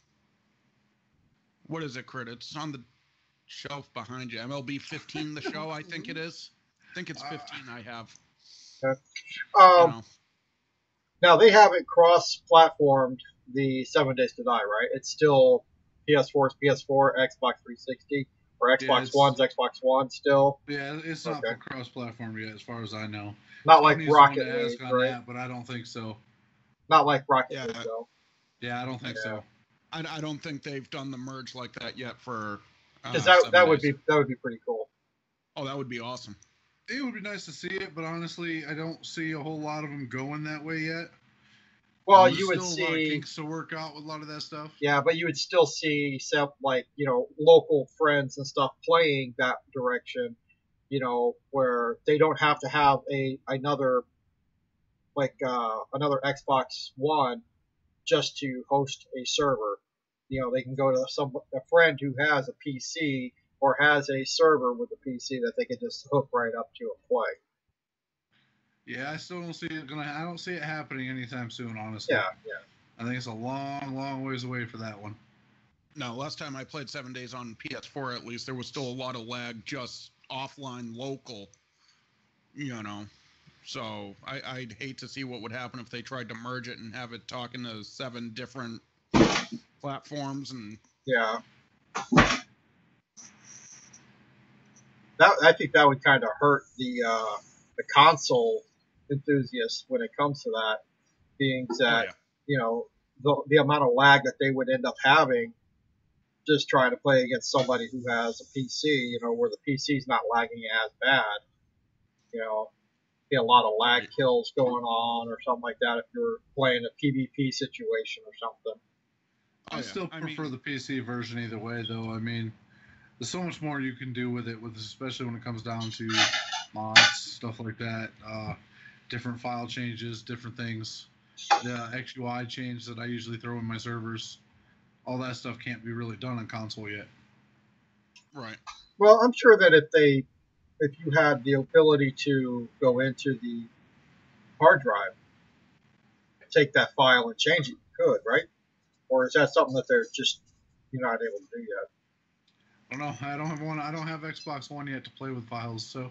What is it, Crit? It's on the shelf behind you. M L B fifteen, the show, I think it is. I think it's fifteen I have. Okay. You Um, know. Now they haven't cross-platformed the Seven Days to Die, right? It's still P S four's P S four, Xbox three sixty, or Yeah, Xbox it's- One's Xbox One still. Yeah, it's not Okay. for cross-platform yet, as far as I know. Not like Sony's the one Rocket that has League, gone right? that, but I don't think so. Not like Rocket Yeah. League, though. Yeah, I don't think Yeah. so. I, I don't think they've done the merge like that yet for. Uh, Because that, Seven that would Days. be that would be pretty cool. Oh, that would be awesome. It would be nice to see it, but honestly, I don't see a whole lot of them going that way yet. Well, There's you would still a lot of see, kinks to work out with a lot of that stuff. yeah, but you would still see some like you know local friends and stuff playing that direction. You know, where they don't have to have a another like uh, another Xbox One just to host a server. You know, they can go to some a friend who has a P C or has a server with a P C that they can just hook right up to and play. Yeah, I still don't see it gonna. I don't see it happening anytime soon. Honestly, Yeah, yeah. I think it's a long, long ways away for that one. No, last time I played Seven Days on P S four, at least there was still a lot of lag just offline local. You know, so I, I'd hate to see what would happen if they tried to merge it and have it talking to seven different platforms and. Yeah. That I think that would kind of hurt the uh, the console enthusiasts when it comes to that, being that Oh, yeah. you know the the amount of lag that they would end up having just trying to play against somebody who has a P C, you know, where the P C's not lagging as bad. You know, be a lot of lag Right. kills going on or something like that if you're playing a PvP situation or something. Oh, I yeah. still I prefer mean- the P C version either way, though. I mean, there's so much more you can do with it, with especially when it comes down to mods, stuff like that, uh, different file changes, different things. The X U I change that I usually throw in my servers, all that stuff can't be really done on console yet. Right. Well, I'm sure that if they, if you had the ability to go into the hard drive, take that file and change it, you could, right? Or is that something that they're just you're not able to do yet? I don't know. I don't have one. I don't have Xbox One yet to play with files. So,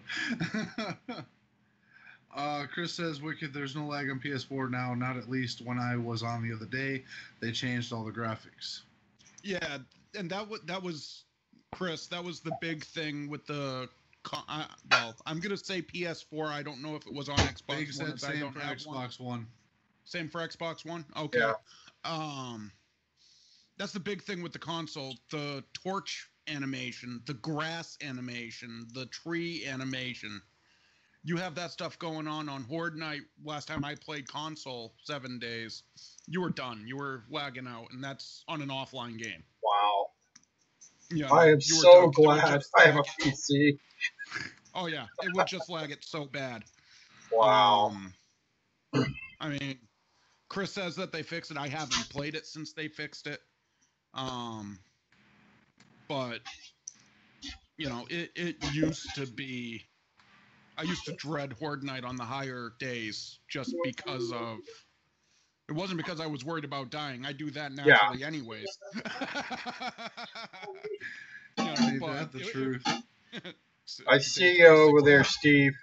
uh, Chris says, "Wicked, there's no lag on P S four now. Not at least when I was on the other day. They changed all the graphics." Yeah, and that was that was Chris. That was the big thing with the. con- I, well, I'm gonna say P S four. I don't know if it was on Xbox Big One. said as I same don't for have one. Xbox One. Same for Xbox One. Okay. Yeah. Um, that's the big thing with the console: the torch animation, the grass animation, the tree animation. You have that stuff going on on Horde Night. Last time I played console, seven days, you were done. You were lagging out, and that's on an offline game. Wow. Yeah, I am you were so done. It would glad just I have a lag- P C. Oh yeah, it would just lag it so bad. Wow. Um, I mean, Chris says that they fixed it. I haven't played it since they fixed it. Um, but you know, it it used to be. I used to dread Horde Night on the higher days just because of. It wasn't because I was worried about dying. I do that naturally, anyways. Ain't but that the it- truth? I see you over there, Steve.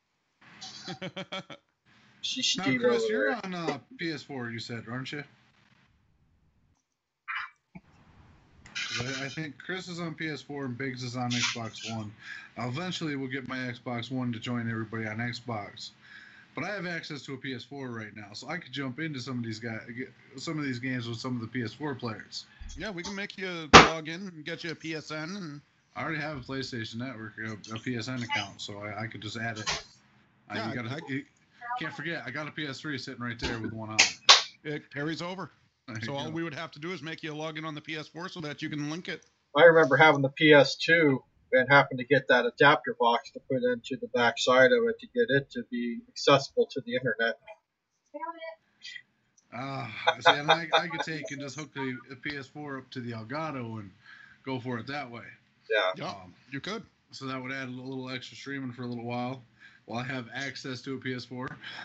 See Now, Steve Chris, over you're there. on uh, P S four, you said, aren't you? 'Cause I, I think Chris is on P S four and Biggs is on Xbox One. Now, eventually, we'll get my Xbox One to join everybody on Xbox. But I have access to a P S four right now, so I could jump into some of these guys, some of these games with some of the P S four players. Yeah, we can make you log in and get you a P S N. And I already have a PlayStation Network, a, a P S N account, so I, I could just add it. Uh, Yeah, you gotta, I- you can't forget, I got a P S three sitting right there with one on. it carries over. There So you all go. we would have to do is make you log in on the P S four so that you can link it. I remember having the P S two and having to get that adapter box to put into the back side of it to get it to be accessible to the internet. Ah, see, and I, I could take and just hook the, the P S four up to the Elgato and go for it that way. Yeah. Yeah, Um, you could. so that would add a little extra streaming for a little while, while I have access to a P S four.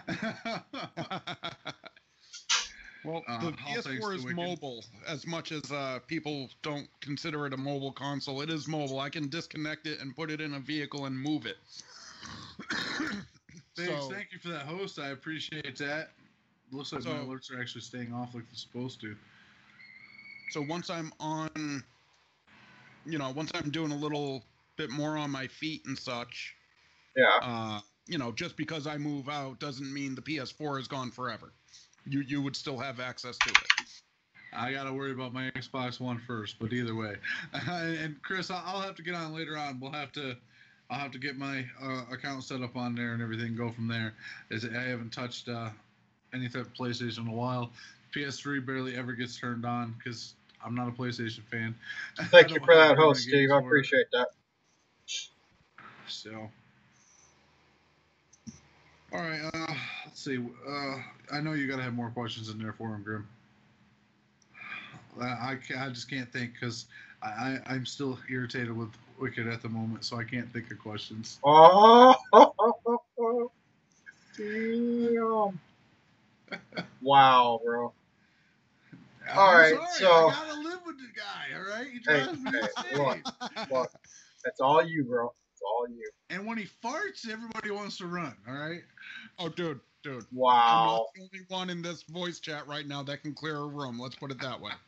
Well, Uh, the all P S thanks four to is Wicked. mobile. As much as uh, people don't consider it a mobile console, it is mobile. I can disconnect it and put it in a vehicle and move it. Thanks, So- thank you for that host. I appreciate that. Looks like my So- alerts are actually staying off like they're supposed to. So once I'm on, you know, once I'm doing a little bit more on my feet and such, Yeah. uh, you know, just because I move out doesn't mean the P S four is gone forever. You you would still have access to it. I gotta worry about my Xbox One first, but either way. And Chris, I- I'll have to get on later on. We'll have to, I'll have to get my uh, account set up on there and everything. Go from there. Is I haven't touched uh, any type of PlayStation in a while. P S three barely ever gets turned on because I'm not a PlayStation fan. I Thank don't you for have that very host, many Steve. games I for it. appreciate that. So, all right. Uh, let's see. Uh, I know you gotta have more questions in there for him, Grim. I I, ca- I just can't think because I, I I'm still irritated with Wicked at the moment, so I can't think of questions. Oh, damn. Wow, bro. All I'm right, sorry. so- I gotta live with the guy. All right, he Hey, drives me hey, insane. look. Look, that's all you, bro. It's all you. And when he farts, everybody wants to run. All right. Oh, dude, dude. I'm not Wow. the only one in this voice chat right now that can clear a room. Let's put it that way.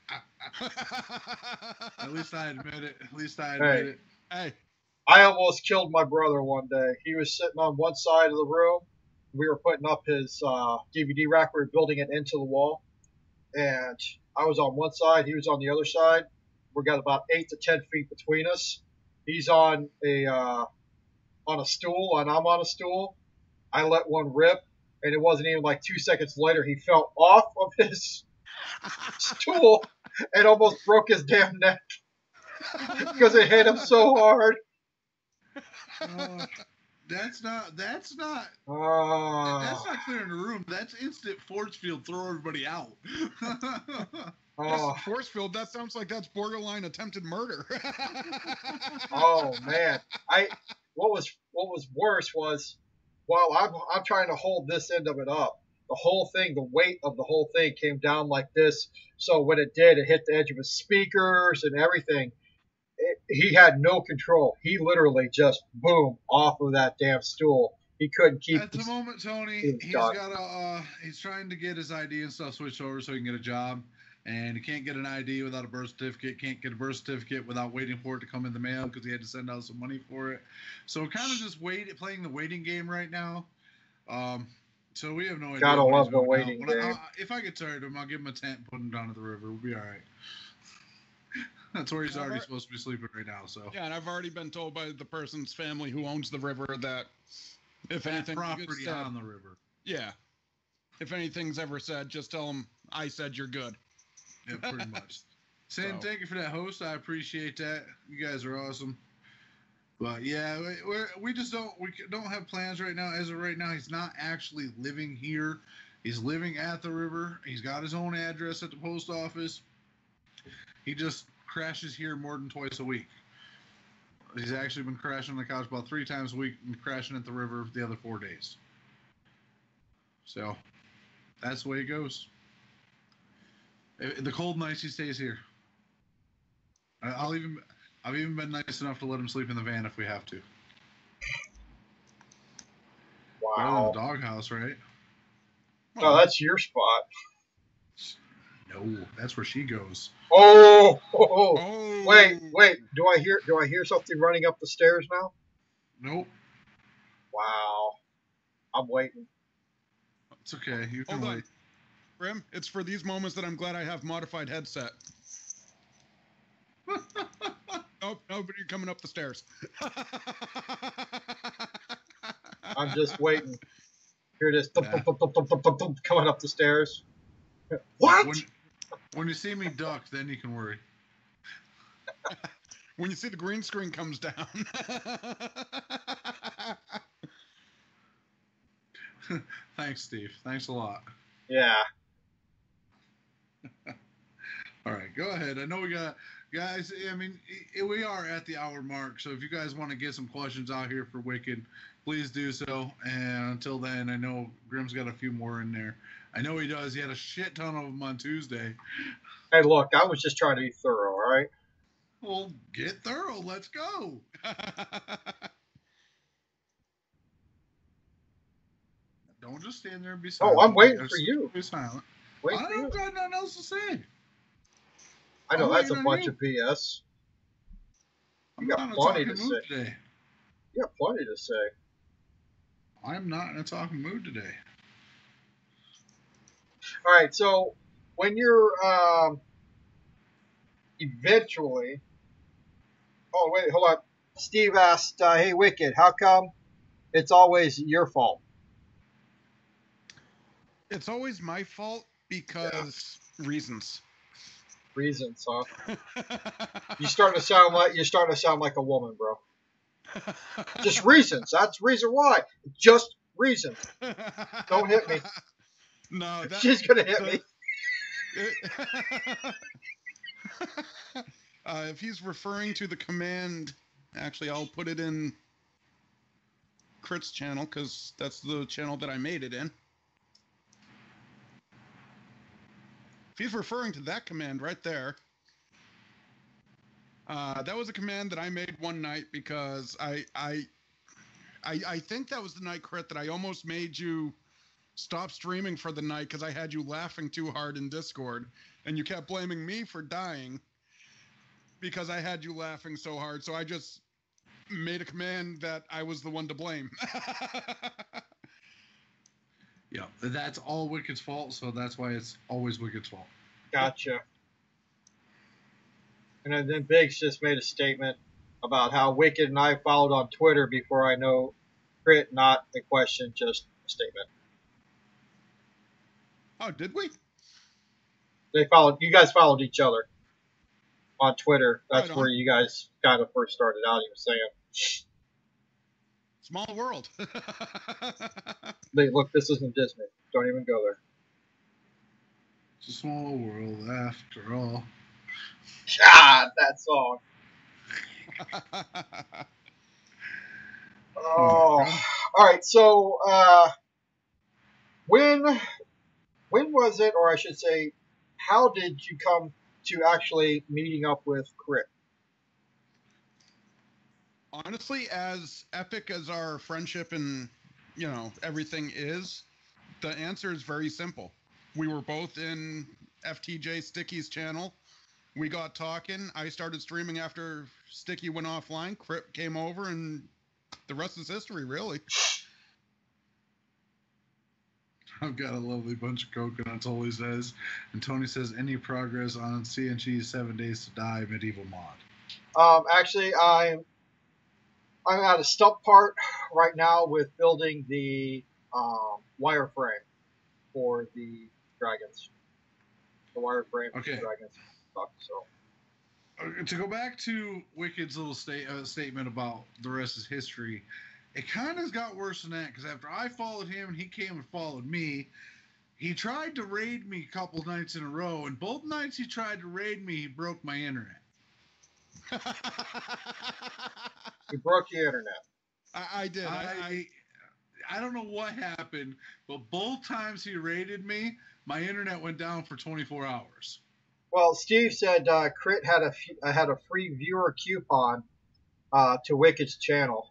At least I admit it. At least I admit Hey. it. Hey, I almost killed my brother one day. He was sitting on one side of the room. We were putting up his uh, D V D rack. We were building it into the wall. And I was on one side. He was on the other side. We got about eight to ten feet between us. He's on a uh, on a stool, and I'm on a stool. I let one rip, and it wasn't even like two seconds later, he fell off of his stool and almost broke his damn neck because it hit him so hard. Uh, that's not. That's not. Uh, That's not clearing the room. That's instant force field. Throw everybody out. oh, force field. That sounds like that's borderline attempted murder. oh man! I what was what was worse was while I'm I'm trying to hold this end of it up, the whole thing, the weight of the whole thing came down like this. So when it did, it hit the edge of his speakers and everything. It, he had no control. He literally just boom off of that damn stool. He couldn't keep. At the his- moment, Tony, He's he's done. got a. Uh, he's trying to get his I D and stuff switched over so he can get a job, and he can't get an I D without a birth certificate. Can't get a birth certificate without waiting for it to come in the mail because he had to send out some money for it. So kind of just wait, playing the waiting game right now. Um, so we have no idea. Gotta when love he's the moving out. waiting When I- game. uh, if I get tired of him, I'll give him a tent and put him down at the river. We'll be all right. That's where he's Yeah, already right. supposed to be sleeping right now. So Yeah, and I've already been told by the person's family who owns the river that if that anything gets property said, on the river. yeah, if anything's ever said, just tell them I said you're good. Yeah, pretty much. Sam, So- thank you for that host. I appreciate that. You guys are awesome. But yeah, we we're, we just don't we don't have plans right now. As of right now, he's not actually living here. He's living at the river. He's got his own address at the post office. He just crashes here more than twice a week. He's actually been crashing on the couch about three times a week and crashing at the river the other four days. So that's the way it goes. Uh, The cold nights he stays here. I- I'll even I've even been nice enough to let him sleep in the van if we have to. Better than Wow. the doghouse, right? Oh, that's your spot. No, that's where she goes. Oh, oh, Oh. wait, wait. Do I hear? Do I hear something running up the stairs now? Nope. Wow. I'm waiting. It's okay. You can Hold on. wait. Grim, it's for these moments that I'm glad I have modified headset. Nope, nobody coming up the stairs. I'm just waiting. Here it is. Thump, Nah. thump, thump, thump, thump, thump, thump, coming up the stairs. What? When, when you see me duck, then you can worry. When you see the green screen comes down. Thanks, Steve. Thanks a lot. Yeah. All right, go ahead. I know we got guys. I mean, i- we are at the hour mark, so if you guys want to get some questions out here for Wicked, please do so. And until then, I know Grim's got a few more in there. I know he does. He had a shit ton of them on Tuesday. Hey, look, I was just trying to be thorough, all right? Well, get thorough. Let's go. Don't just stand there and be silent. Oh, I'm waiting Just for you. Be silent. Wait I for you. don't got nothing else to say. I know I'm that's a waiting on bunch you. of B S. I'm You got not in a plenty talking to mood say. today. You got plenty to say. I'm not in a talking mood today. All right, so when you're um, eventually, oh wait, hold on. Steve asked, uh, "Hey, Wicked, how come it's always your fault?" It's always my fault because reasons. Reasons, huh? You starting to sound like you're starting to sound like a woman, bro. Just reasons. That's reason why. Just reasons. Don't hit me. No, that, She's gonna hit the- me. uh, if he's referring to the command, actually, I'll put it in Crit's channel because that's the channel that I made it in. If he's referring to that command right there, uh, that was a command that I made one night because I, I, I, I think that was the night, Crit, that I almost made you stop streaming for the night because I had you laughing too hard in Discord, and you kept blaming me for dying because I had you laughing so hard. So I just made a command that I was the one to blame. Yeah, that's all Wicked's fault, so that's why it's always Wicked's fault. Gotcha. And then, then Biggs just made a statement about how Wicked and I followed on Twitter before I know Crit, not a question, just a statement. Oh, did we? They followed. You guys followed each other on Twitter. That's Right on. where you guys kind of first started out. He was saying, Small world. "Hey, look, this isn't Disney. Don't even go there." It's a small world after all. God, that song. Oh, all right. So, uh, when when was it, or I should say, how did you come to actually meeting up with Crit? Honestly, as epic as our friendship and, you know, everything is, the answer is very simple. We were both in F T J Sticky's channel. We got talking. I started streaming after Sticky went offline. Crit came over, and the rest is history, really. I've got a lovely bunch of coconuts, Holy says. And Tony says, any progress on C N G's Seven Days to Die medieval mod? Um, actually, I'm I'm at a stump part right now with building the um, wireframe for the dragons. The wireframe for Okay. the dragons. Stuff, so. Uh, To go back to Wicked's little state, uh, statement about the rest is history, it kind of got worse than that because after I followed him and he came and followed me, he tried to raid me a couple nights in a row, and both nights he tried to raid me, he broke my internet. You broke the internet. I, I did. I, I, I, I don't know what happened, but both times he raided me, my internet went down for twenty-four hours. Well, Steve said uh, Crit had a f- uh, had a free viewer coupon uh, to Wicked's channel.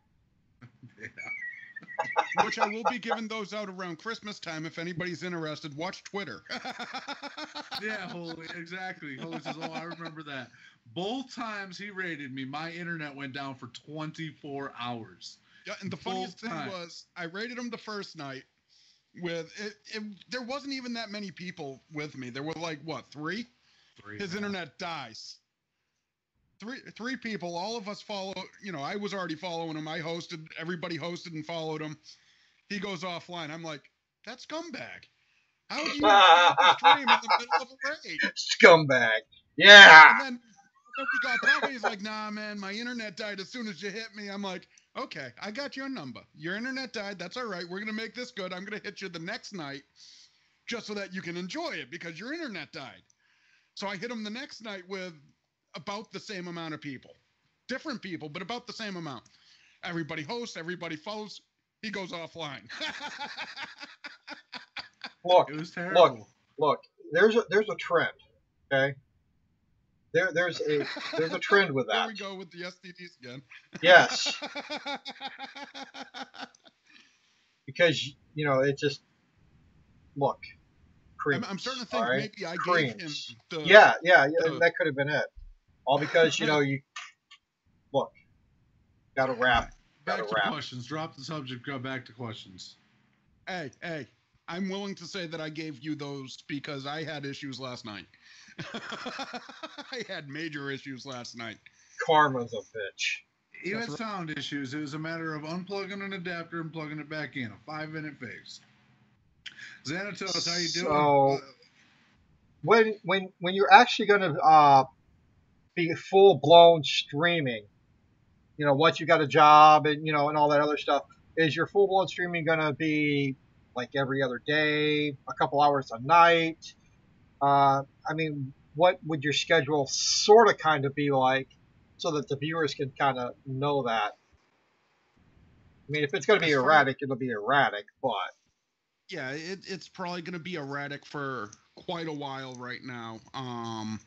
Yeah. Which I will be giving those out around Christmas time if anybody's interested. Watch Twitter. Yeah, holy, exactly. Holy says, "Oh, I remember that." Both times he raided me, my internet went down for twenty-four hours. Yeah, and the funniest Both thing times. was, I rated him the first night with it, it. There wasn't even that many people with me. There were like what three? Three His and a half. internet dies. Three three people. All of us follow. You know, I was already following him. I hosted. Everybody hosted and followed him. He goes offline. I'm like, that scumbag. How do you stop a stream in the middle of a raid? Scumbag. Yeah. And then, then we got talking. He's like, nah, man, my internet died as soon as you hit me. I'm like, okay, I got your number. Your internet died. That's all right. We're going to make this good. I'm going to hit you the next night just so that you can enjoy it because your internet died. So I hit him the next night with about the same amount of people. Different people, but about the same amount. Everybody hosts. Everybody follows. He goes offline. Look, It was terrible. look, look. There's a there's a trend. Okay. There there's a there's a trend with There that. we go with the S T Ds again. Yes, because you know it just look. I'm, Creams, I'm starting to think all right? maybe I Creams. gave him the. Yeah, yeah, yeah. the- That could have been it. All because you know you look. Got to wrap. Back Gotta to wrap. questions. Drop the subject. Go back to questions. Hey, hey, I'm willing to say that I gave you those because I had issues last night. I had major issues last night. Karma's a bitch. You That's had right. sound issues. It was a matter of unplugging an adapter and plugging it back in. A five-minute fix. Xanatos, how you doing? So- Uh, When when when you're actually going to uh, be full blown streaming, you know, once you got a job and you know and all that other stuff, is your full blown streaming going to be like every other day, a couple hours a night? Uh, I mean, what would your schedule sort of kind of be like, so that the viewers can kind of know that? I mean, if it's going to be As far- erratic, it'll be erratic, but Yeah, it, it's probably going to be erratic for quite a while right now. Um,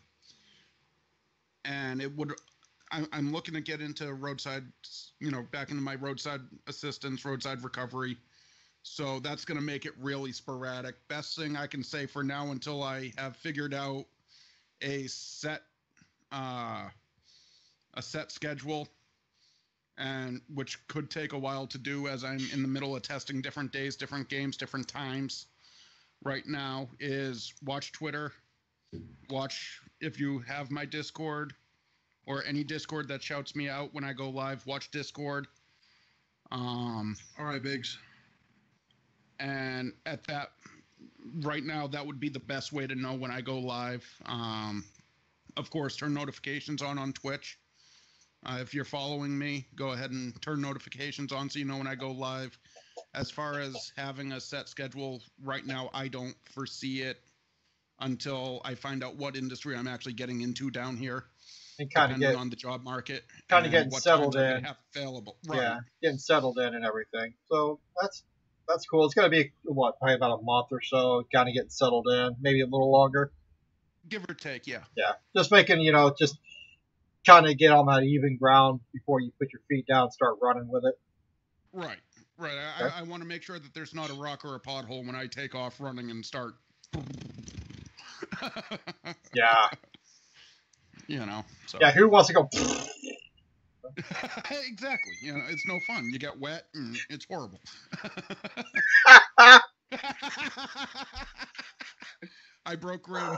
and it would. I, I'm looking to get into roadside, you know, back into my roadside assistance, roadside recovery. So that's going to make it really sporadic. Best thing I can say for now until I have figured out a set, uh, a set schedule, and which could take a while to do as I'm in the middle of testing different days, different games, different times. Right now is watch Twitter, watch if you have my Discord or any Discord that shouts me out when I go live. Watch Discord. Um, all right, Biggs. and at that, right now, that would be the best way to know when I go live. Um, of course, turn notifications on on Twitch. Uh, if you're following me, go ahead and turn notifications on so you know when I go live. As far as having a set schedule, right now, I don't foresee it until I find out what industry I'm actually getting into down here, and kind of depending get on the job market. kinda and getting what settled times I'm gonna in. have available. Right. yeah, getting settled in and everything. So that's that's cool. It's going to be what, probably about a month or so, kind of getting settled in, maybe a little longer. Give or take, yeah. Yeah, just making you know, just kind of get on that even ground before you put your feet down and start running with it. Right, right. I, Okay. I, I want to make sure that there's not a rock or a pothole when I take off running and start. Yeah, You know. So. yeah. Who wants to go? Exactly. You know, it's no fun. You get wet and it's horrible. I broke rim.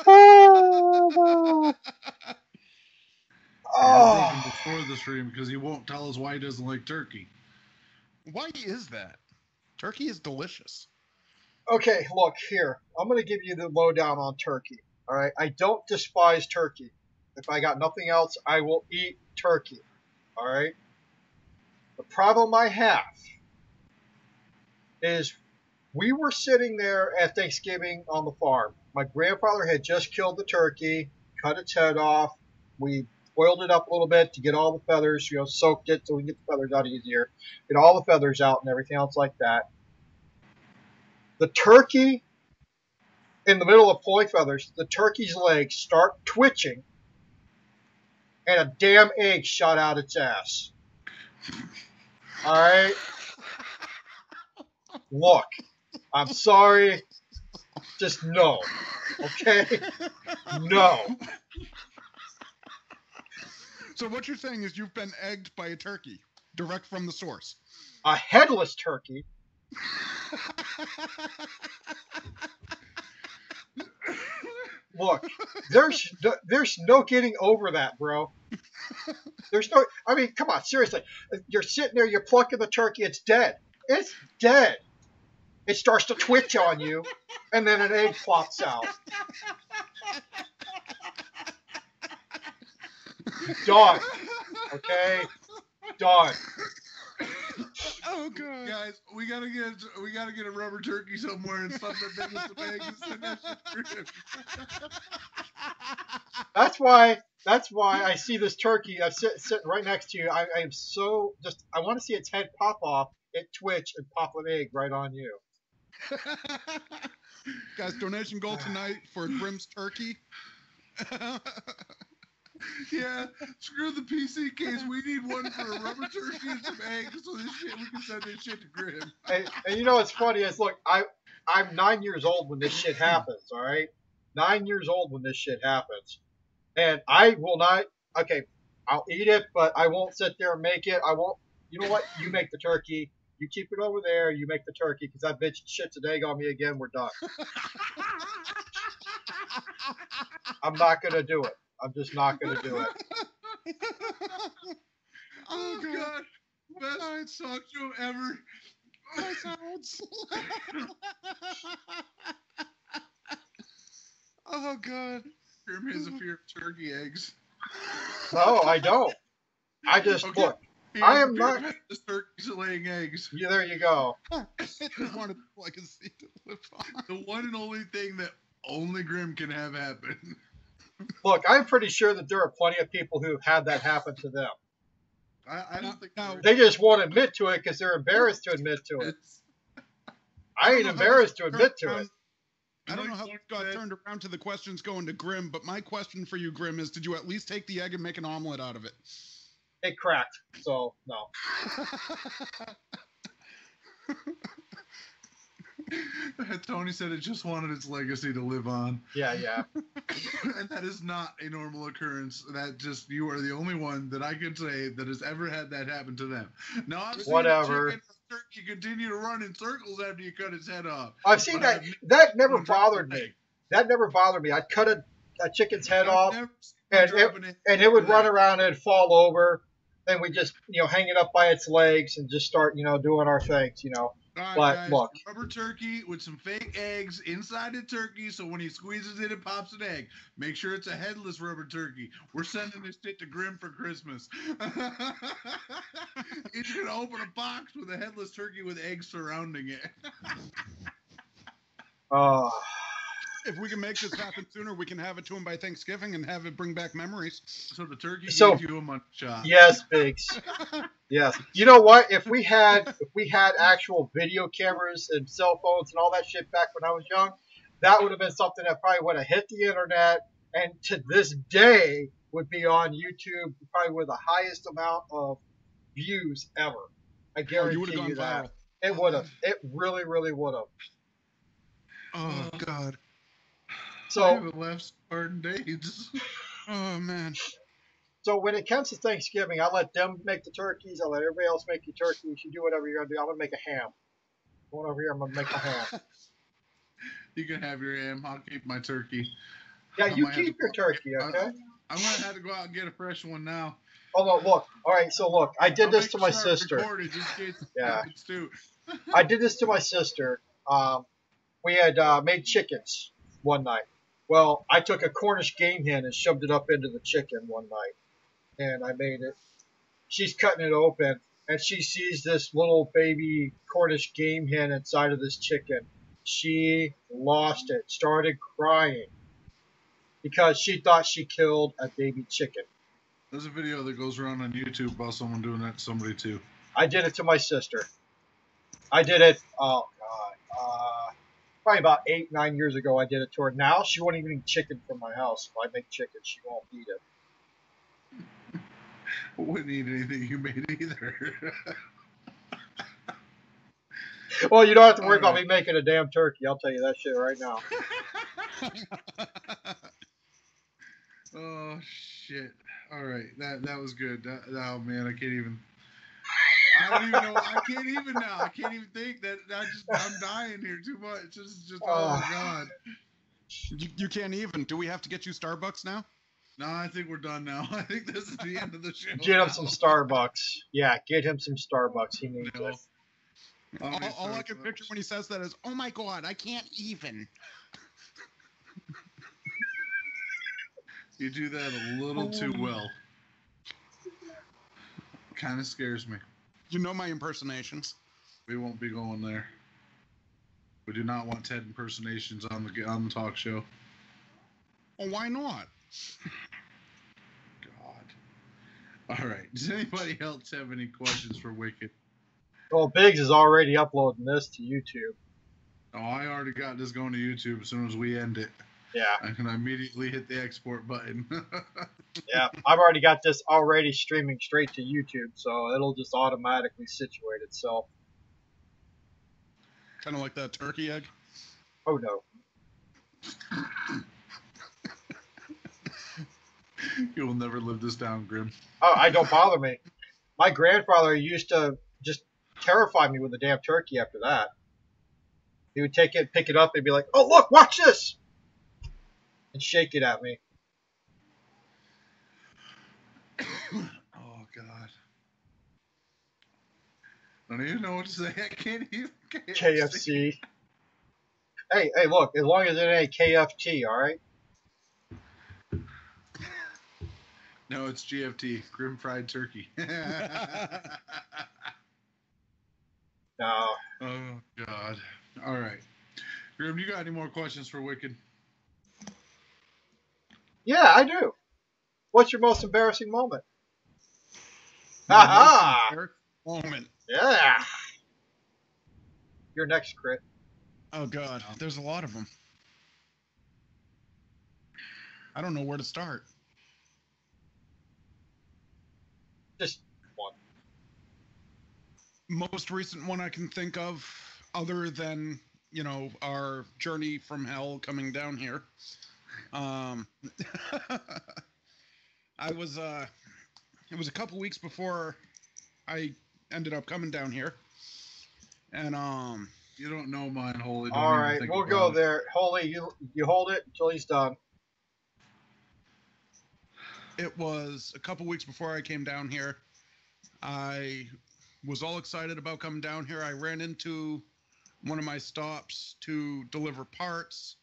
oh, Yeah, I broke him oh. before the stream because he won't tell us why he doesn't like turkey. Why is that? Turkey is delicious. Okay, look here. I'm going to give you the lowdown on turkey. All right, I don't despise turkey. If I got nothing else, I will eat turkey. All right. The problem I have is we were sitting there at Thanksgiving on the farm. My grandfather had just killed the turkey, cut its head off. We boiled it up a little bit to get all the feathers, you know, soaked it so we can get the feathers out easier, get all the feathers out and everything else like that. The turkey in the middle of pulling feathers, the turkey's legs start twitching, and a damn egg shot out its ass. All right? Look, I'm sorry. Just no. Okay? No. So what you're saying is you've been egged by a turkey, direct from the source. A headless turkey. Look, there's there's no getting over that, bro. There's no. I mean, come on, seriously. You're sitting there, you're plucking the turkey. It's dead. It's dead. It starts to twitch on you, and then an egg plops out. Done. Okay? Done. Oh god, guys, we gotta get we gotta get a rubber turkey somewhere and stuff that big as the egg and send that shit through. That's why. That's why I see this turkey. I'm sit, sitting right next to you. I, I am so just. I want to see its head pop off, it twitch, and pop an egg right on you. Guys, donation goal tonight for Grimm's turkey. Yeah, screw the P C case. We need one for a rubber turkey and some eggs, so this shit we can send this shit to Grim. And, and you know what's funny is, look, I I'm nine years old when this shit happens. All right, nine years old when this shit happens, and I will not. Okay, I'll eat it, but I won't sit there and make it. I won't. You know what? You make the turkey. You keep it over there. You make the turkey because that bitch shits an egg on me again. We're done. I'm not gonna do it. I'm just not gonna do it. Oh god, best talk show ever. My sounds. Oh god. Grim has a fear of turkey eggs. No, I don't. I just Okay. look. He I has am a fear not- of This turkey's laying eggs. Yeah, there you go. I just wanted the legacy to live on. The one and only thing that only Grim can have happen. Look, I'm pretty sure that there are plenty of people who've had that happen to them. I, I don't think No. They just won't admit to it because they're embarrassed to admit to it. it's. I ain't embarrassed to admit to it. I don't know how it got turned around to the questions going to Grim, but my question for you, Grim, is did you at least take the egg and make an omelet out of it? It cracked, so no. Tony said it just wanted its legacy to live on. Yeah, yeah. And that is not a normal occurrence. That just, you are the only one that I can say that has ever had that happen to them. Now, I've seen Whatever. a chicken or turkey continue to run in circles after you cut its head off. I've seen But that. I've That never never dropped bothered an me. egg. That never bothered me. I'd cut a, a chicken's head I've off, never seen and one drop an egg and it would for run that. around and fall over. Then we just, you know, hang it up by its legs and just start, you know, doing our things, you know. All right, But guys, look. rubber turkey with some fake eggs inside the turkey, so when he squeezes it, it pops an egg. Make sure it's a headless rubber turkey. We're sending this shit to Grim for Christmas. He's gonna open a box with a headless turkey with eggs surrounding it. Uh, If we can make this happen sooner, we can have it to him by Thanksgiving and have it bring back memories. So the turkey So- gives you a munch shot. yes, Biggs. Yes. You know what? If we had if we had actual video cameras and cell phones and all that shit back when I was young, that would have been something that probably would have hit the internet and to this day would be on YouTube, probably with the highest amount of views ever. I Oh, guarantee you would have gone you that. viral. It would have. It really, really would have. Oh god. I So haven't left Spartan days. Oh man. so when it comes to Thanksgiving, I let them make the turkeys. I let everybody else make your turkeys. You do whatever you're gonna do. I'm gonna make a ham. Going over here, I'm gonna make a ham. You can have your ham. I'll keep my turkey. Yeah, I you might have keep to your go- turkey, I- okay? I'm gonna have to go out and get a fresh one now. Oh no, look. All right, so look, I did I'll this make to my sure I sister. record it just in case it Yeah. happens too. I did this to my sister. Um, we had uh, made chickens one night. Well, I took a Cornish game hen and shoved it up into the chicken one night, and I made it. She's cutting it open, and she sees this little baby Cornish game hen inside of this chicken. She lost it, started crying because she thought she killed a baby chicken. There's a video that goes around on YouTube about someone doing that to somebody too. I did it to my sister. I did it. Oh God. Uh, probably about eight, nine years ago, I did it to her. Now she won't even eat chicken from my house. If I make chicken, she won't eat it. Wouldn't eat anything you made either. Well, you don't have to worry All about right. me making a damn turkey. I'll tell you that shit right now. Oh shit! All right, that that was good. That, oh man, I can't even. I don't even know. I can't even now. I can't even think that. I just I'm dying here too much. This is just oh Uh, god. You, you can't even. Do we have to get you Starbucks now? No, I think we're done now. I think this is the end of the show. Get him now. some Starbucks. Yeah, get him some Starbucks. He needs No. it. I'll All, be all I sorry, can folks. picture when he says that is, "Oh my God, I can't even." You do that a little too well. Kind of scares me. You know my impersonations. We won't be going there. We do not want Ted impersonations on the on the talk show. Oh, why not? God. All right. Does anybody else have any questions for Wicked? Well, Biggs is already uploading this to YouTube. Oh, I already got this going to YouTube as soon as we end it. Yeah, I can immediately hit the export button. yeah. I've already got this already streaming straight to YouTube, so it'll just automatically situate itself. Kind of like that turkey egg. Oh no. You will never live this down, Grim. Oh, I don't bother me. My grandfather used to just terrify me with a damn turkey after that. He would take it, pick it up, and be like, "Oh, look, watch this!" and shake it at me. Oh, God. I don't even know what to say. I can't even. K F C. Hey, hey, look, as long as it ain't K F T, alright? No, it's G F T. Grim Fried Turkey. No. Oh, God. All right. Grim, you got any more questions for Wicked? Yeah, I do. What's your most embarrassing moment? My most Aha! embarrassing moment. Yeah. Your next crit. Oh God, there's a lot of them. I don't know where to start. Just one. Most recent one I can think of, other than, you know, our journey from hell coming down here. Um, I was, uh, it was a couple weeks before I ended up coming down here. And, um, You don't know mine, Holy. Don't All even right, think we'll about go it. there. Holy, you you hold it until he's done. it was a couple weeks before I came down here. I was all excited about coming down here. I ran into one of my stops to deliver parts,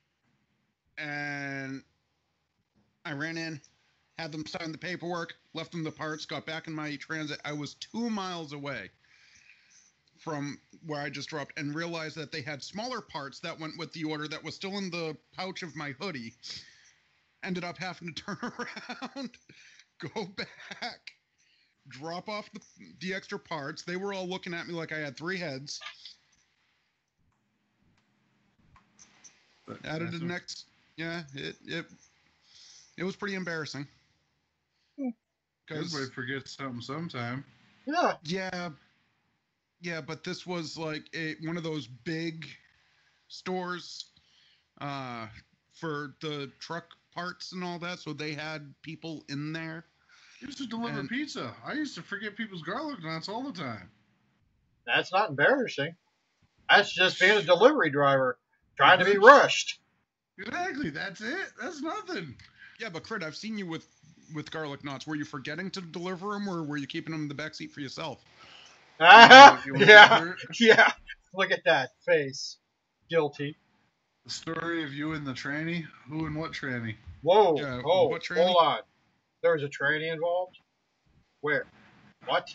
and I ran in, had them sign the paperwork, left them the parts, got back in my transit. I was two miles away from where I just dropped and realized that they had smaller parts that went with the order that was still in the pouch of my hoodie. Ended up having to turn around, go back, drop off the, the extra parts. They were all looking at me like I had three heads. But Added that's the what- next, yeah, it it it was pretty embarrassing. Because Everybody forgets something sometime. Yeah. yeah, yeah, but this was like a one of those big stores uh, for the truck parts and all that. So they had people in there. You used to deliver And- pizza. I used to forget people's garlic knots all the time. That's not embarrassing. That's just being a delivery driver, trying to be rushed. Exactly. That's it. That's nothing. Yeah, but Crit, I've seen you with with garlic knots. Were you forgetting to deliver them, or were you keeping them in the backseat for yourself? Ah, You wanna yeah, hear it? yeah. Look at that face. Guilty. The story of you and the tranny. Who and what tranny? Whoa. Yeah, oh, what tranny? hold on. There was a tranny involved? Where? What?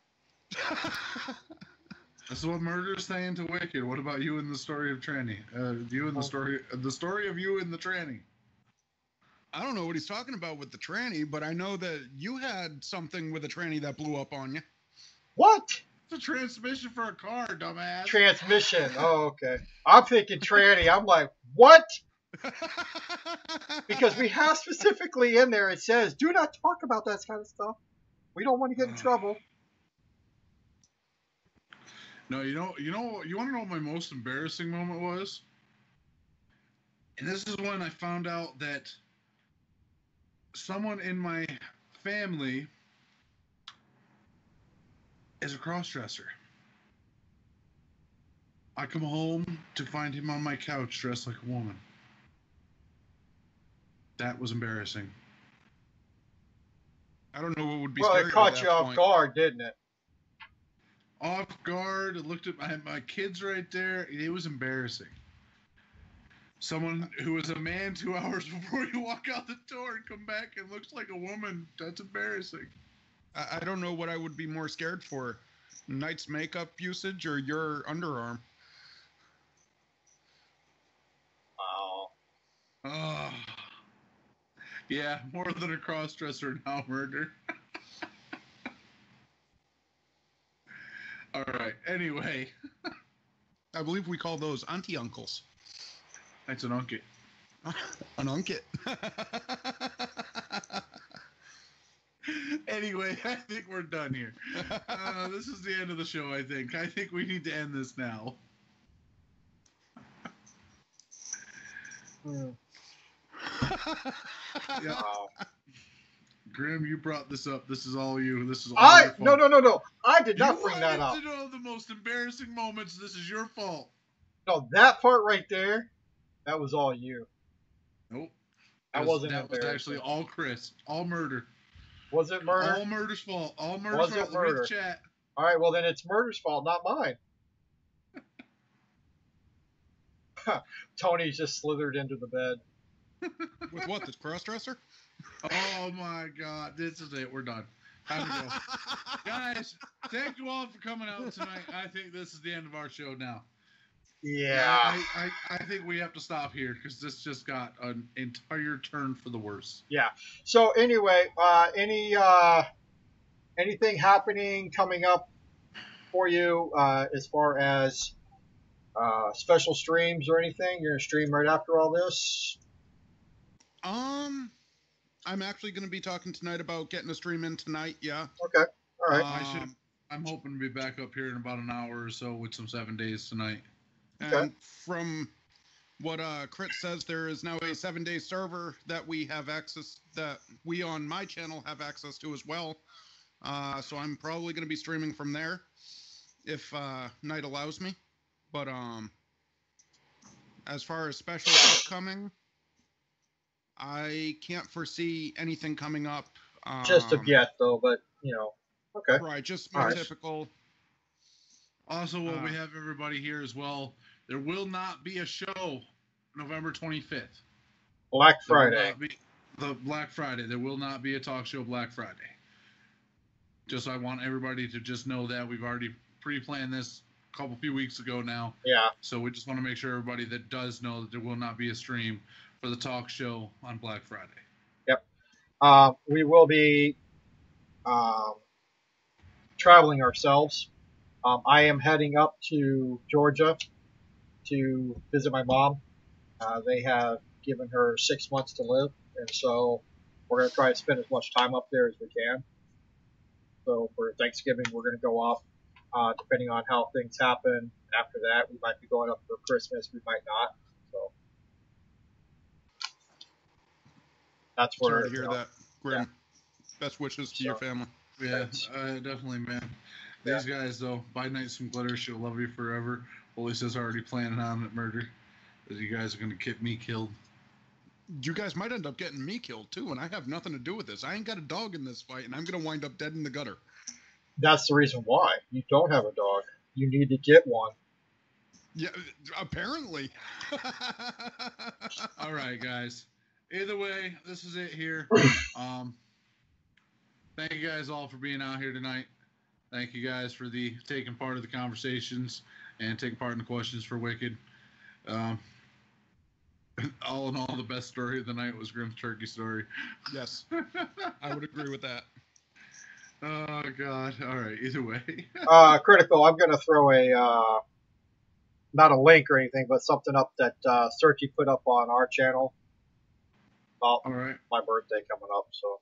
That's what Murder's saying to Wicked. What about you and the story of tranny? Uh, you and the story, the story of you and the tranny. I don't know what he's talking about with the tranny, but I know that you had something with a tranny that blew up on you. What? It's a transmission for a car, dumbass. Transmission. Oh, okay. I'm thinking tranny. I'm like, what? Because we have specifically in there, it says, do not talk about that kind of stuff. We don't want to get in trouble. No, you know, you know, you want to know what my most embarrassing moment was? And this is when I found out that someone in my family is a cross-dresser. I come home to find him on my couch dressed like a woman. That was embarrassing. I don't know what would be Well, scary it caught at you that off point. guard, didn't it? Off guard, I looked at my, my kids right there. It was embarrassing. Someone who was a man two hours before you walk out the door and come back and looks like a woman. That's embarrassing. I, I don't know what I would be more scared for. Knight's makeup usage or your underarm? Wow. Oh. Yeah, more than a cross-dresser now, murder. All right, anyway. I believe we call those auntie uncles. That's an uncle. An unket. Anyway, I think we're done here. Uh, this is the end of the show, I think. I think we need to end this now. Hmm. Yeah. Wow. Grim, you brought this up. This is all you. This is all I your fault. no no no no. I did not you bring that up. wanted to know the most embarrassing moments. This is your fault. No, that part right there, that was all you. Nope. That was- wasn't That was embarrassing. actually all Chris. All murder. Was it murder? All murder's fault. All murder's Was it fault. murder? Read the chat. All right, well then it's murder's fault, not mine. Tony's just slithered into the bed. With what? This cross-dresser? Oh my God. This is it. We're done. Time to go. Guys, thank you all for coming out tonight. I think this is the end of our show now. Yeah. I, I, I think we have to stop here because this just got an entire turn for the worse. Yeah. So anyway, uh, any uh, anything happening coming up for you uh, as far as uh, special streams or anything? You're gonna stream right after all this? Um, I'm actually going to be talking tonight about getting a stream in tonight. Yeah. Okay. All right. I should. Um, I'm hoping to be back up here in about an hour or so with some seven days tonight. And Okay. from what uh, Crit says, there is now a seven-day server that we have access, that we on my channel have access to as well. Uh, so I'm probably going to be streaming from there if uh, Night allows me. But um, as far as special upcoming, I can't foresee anything coming up. Um, Just of yet, though, but you know. Okay. Right, just more Alright. typical. Also, while we Uh, have everybody here as well, there will not be a show November twenty-fifth. Black There will Friday. not be- the Black Friday. There will not be a talk show Black Friday. Just I want everybody to just know that we've already pre-planned this a couple few weeks ago now. Yeah. So we just want to make sure everybody that does know that there will not be a stream for the talk show on Black Friday. Uh, we will be um, traveling ourselves. Um, I am heading up to Georgia to visit my mom. Uh, they have given her six months to live, and so we're going to try to spend as much time up there as we can. So for Thanksgiving, we're going to go off, uh, depending on how things happen. After that, we might be going up for Christmas. We might not. So that's where. Sorry to hear you know, that, Grim. yeah. Best wishes to your So- family. Yeah, Thanks. uh, definitely, man. These guys, though, buy Night some glitter. She'll love you forever. Holy says already planning on it, murder. That you guys are going to get me killed. You guys might end up getting me killed too, and I have nothing to do with this. I ain't got a dog in this fight, and I'm gonna wind up dead in the gutter. That's the reason why you don't have a dog. You need to get one. Yeah, apparently. All right, guys. Either way, this is it here. Um, thank you guys all for being out here tonight. Thank you guys for the taking part of the conversations and taking part in the questions for Wicked. Um, all in all, the best story of the night was Grim's turkey story. Yes, I would agree with that. Oh God! All right. Either way. Uh, Critical, I'm gonna throw a uh, not a link or anything, but something up that uh, Searchy put up on our channel about All right. my birthday coming up. So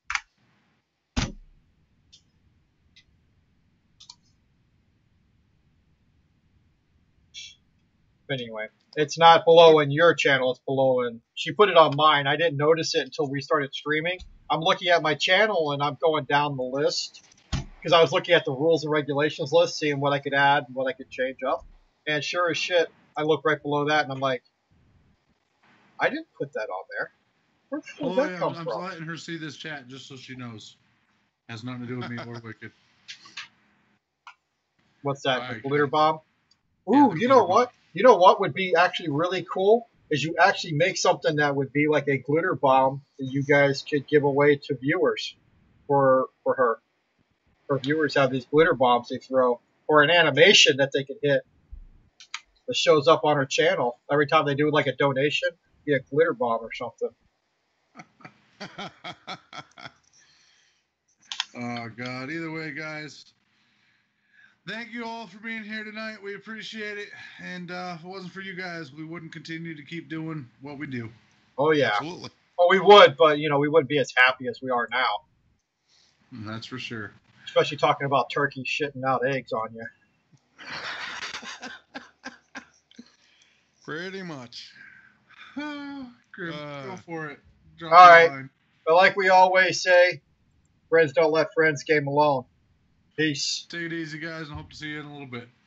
anyway, it's not below in your channel. It's below in. She put it on mine. I didn't notice it until we started streaming. I'm looking at my channel and I'm going down the list because I was looking at the rules and regulations list, seeing what I could add and what I could change up. And sure as shit, I look right below that and I'm like, I didn't put that on there. Where the hell Oh did that yeah, come I'm, I'm from? letting her see this chat just so she knows. Has nothing to do with me or Wicked. What's that? Alright, The glitter guys. bomb? Yeah, Ooh, the you know glitter what? You know what would be actually really cool is you actually make something that would be like a glitter bomb that you guys could give away to viewers for for her. Her viewers have these glitter bombs they throw, or an animation that they can hit that shows up on her channel every time they do like a donation, be a glitter bomb or something. Oh God! Either way, guys. Thank you all for being here tonight. We appreciate it. And uh, if it wasn't for you guys, we wouldn't continue to keep doing what we do. Oh yeah. Absolutely. Oh, we would, but you know we wouldn't be as happy as we are now. And that's for sure. Especially talking about turkey shitting out eggs on you. Pretty much. Oh, Grim, Uh, go for it. Drop all the right. line. But like we always say, friends don't let friends game alone. Peace. Take it easy, guys, and hope to see you in a little bit.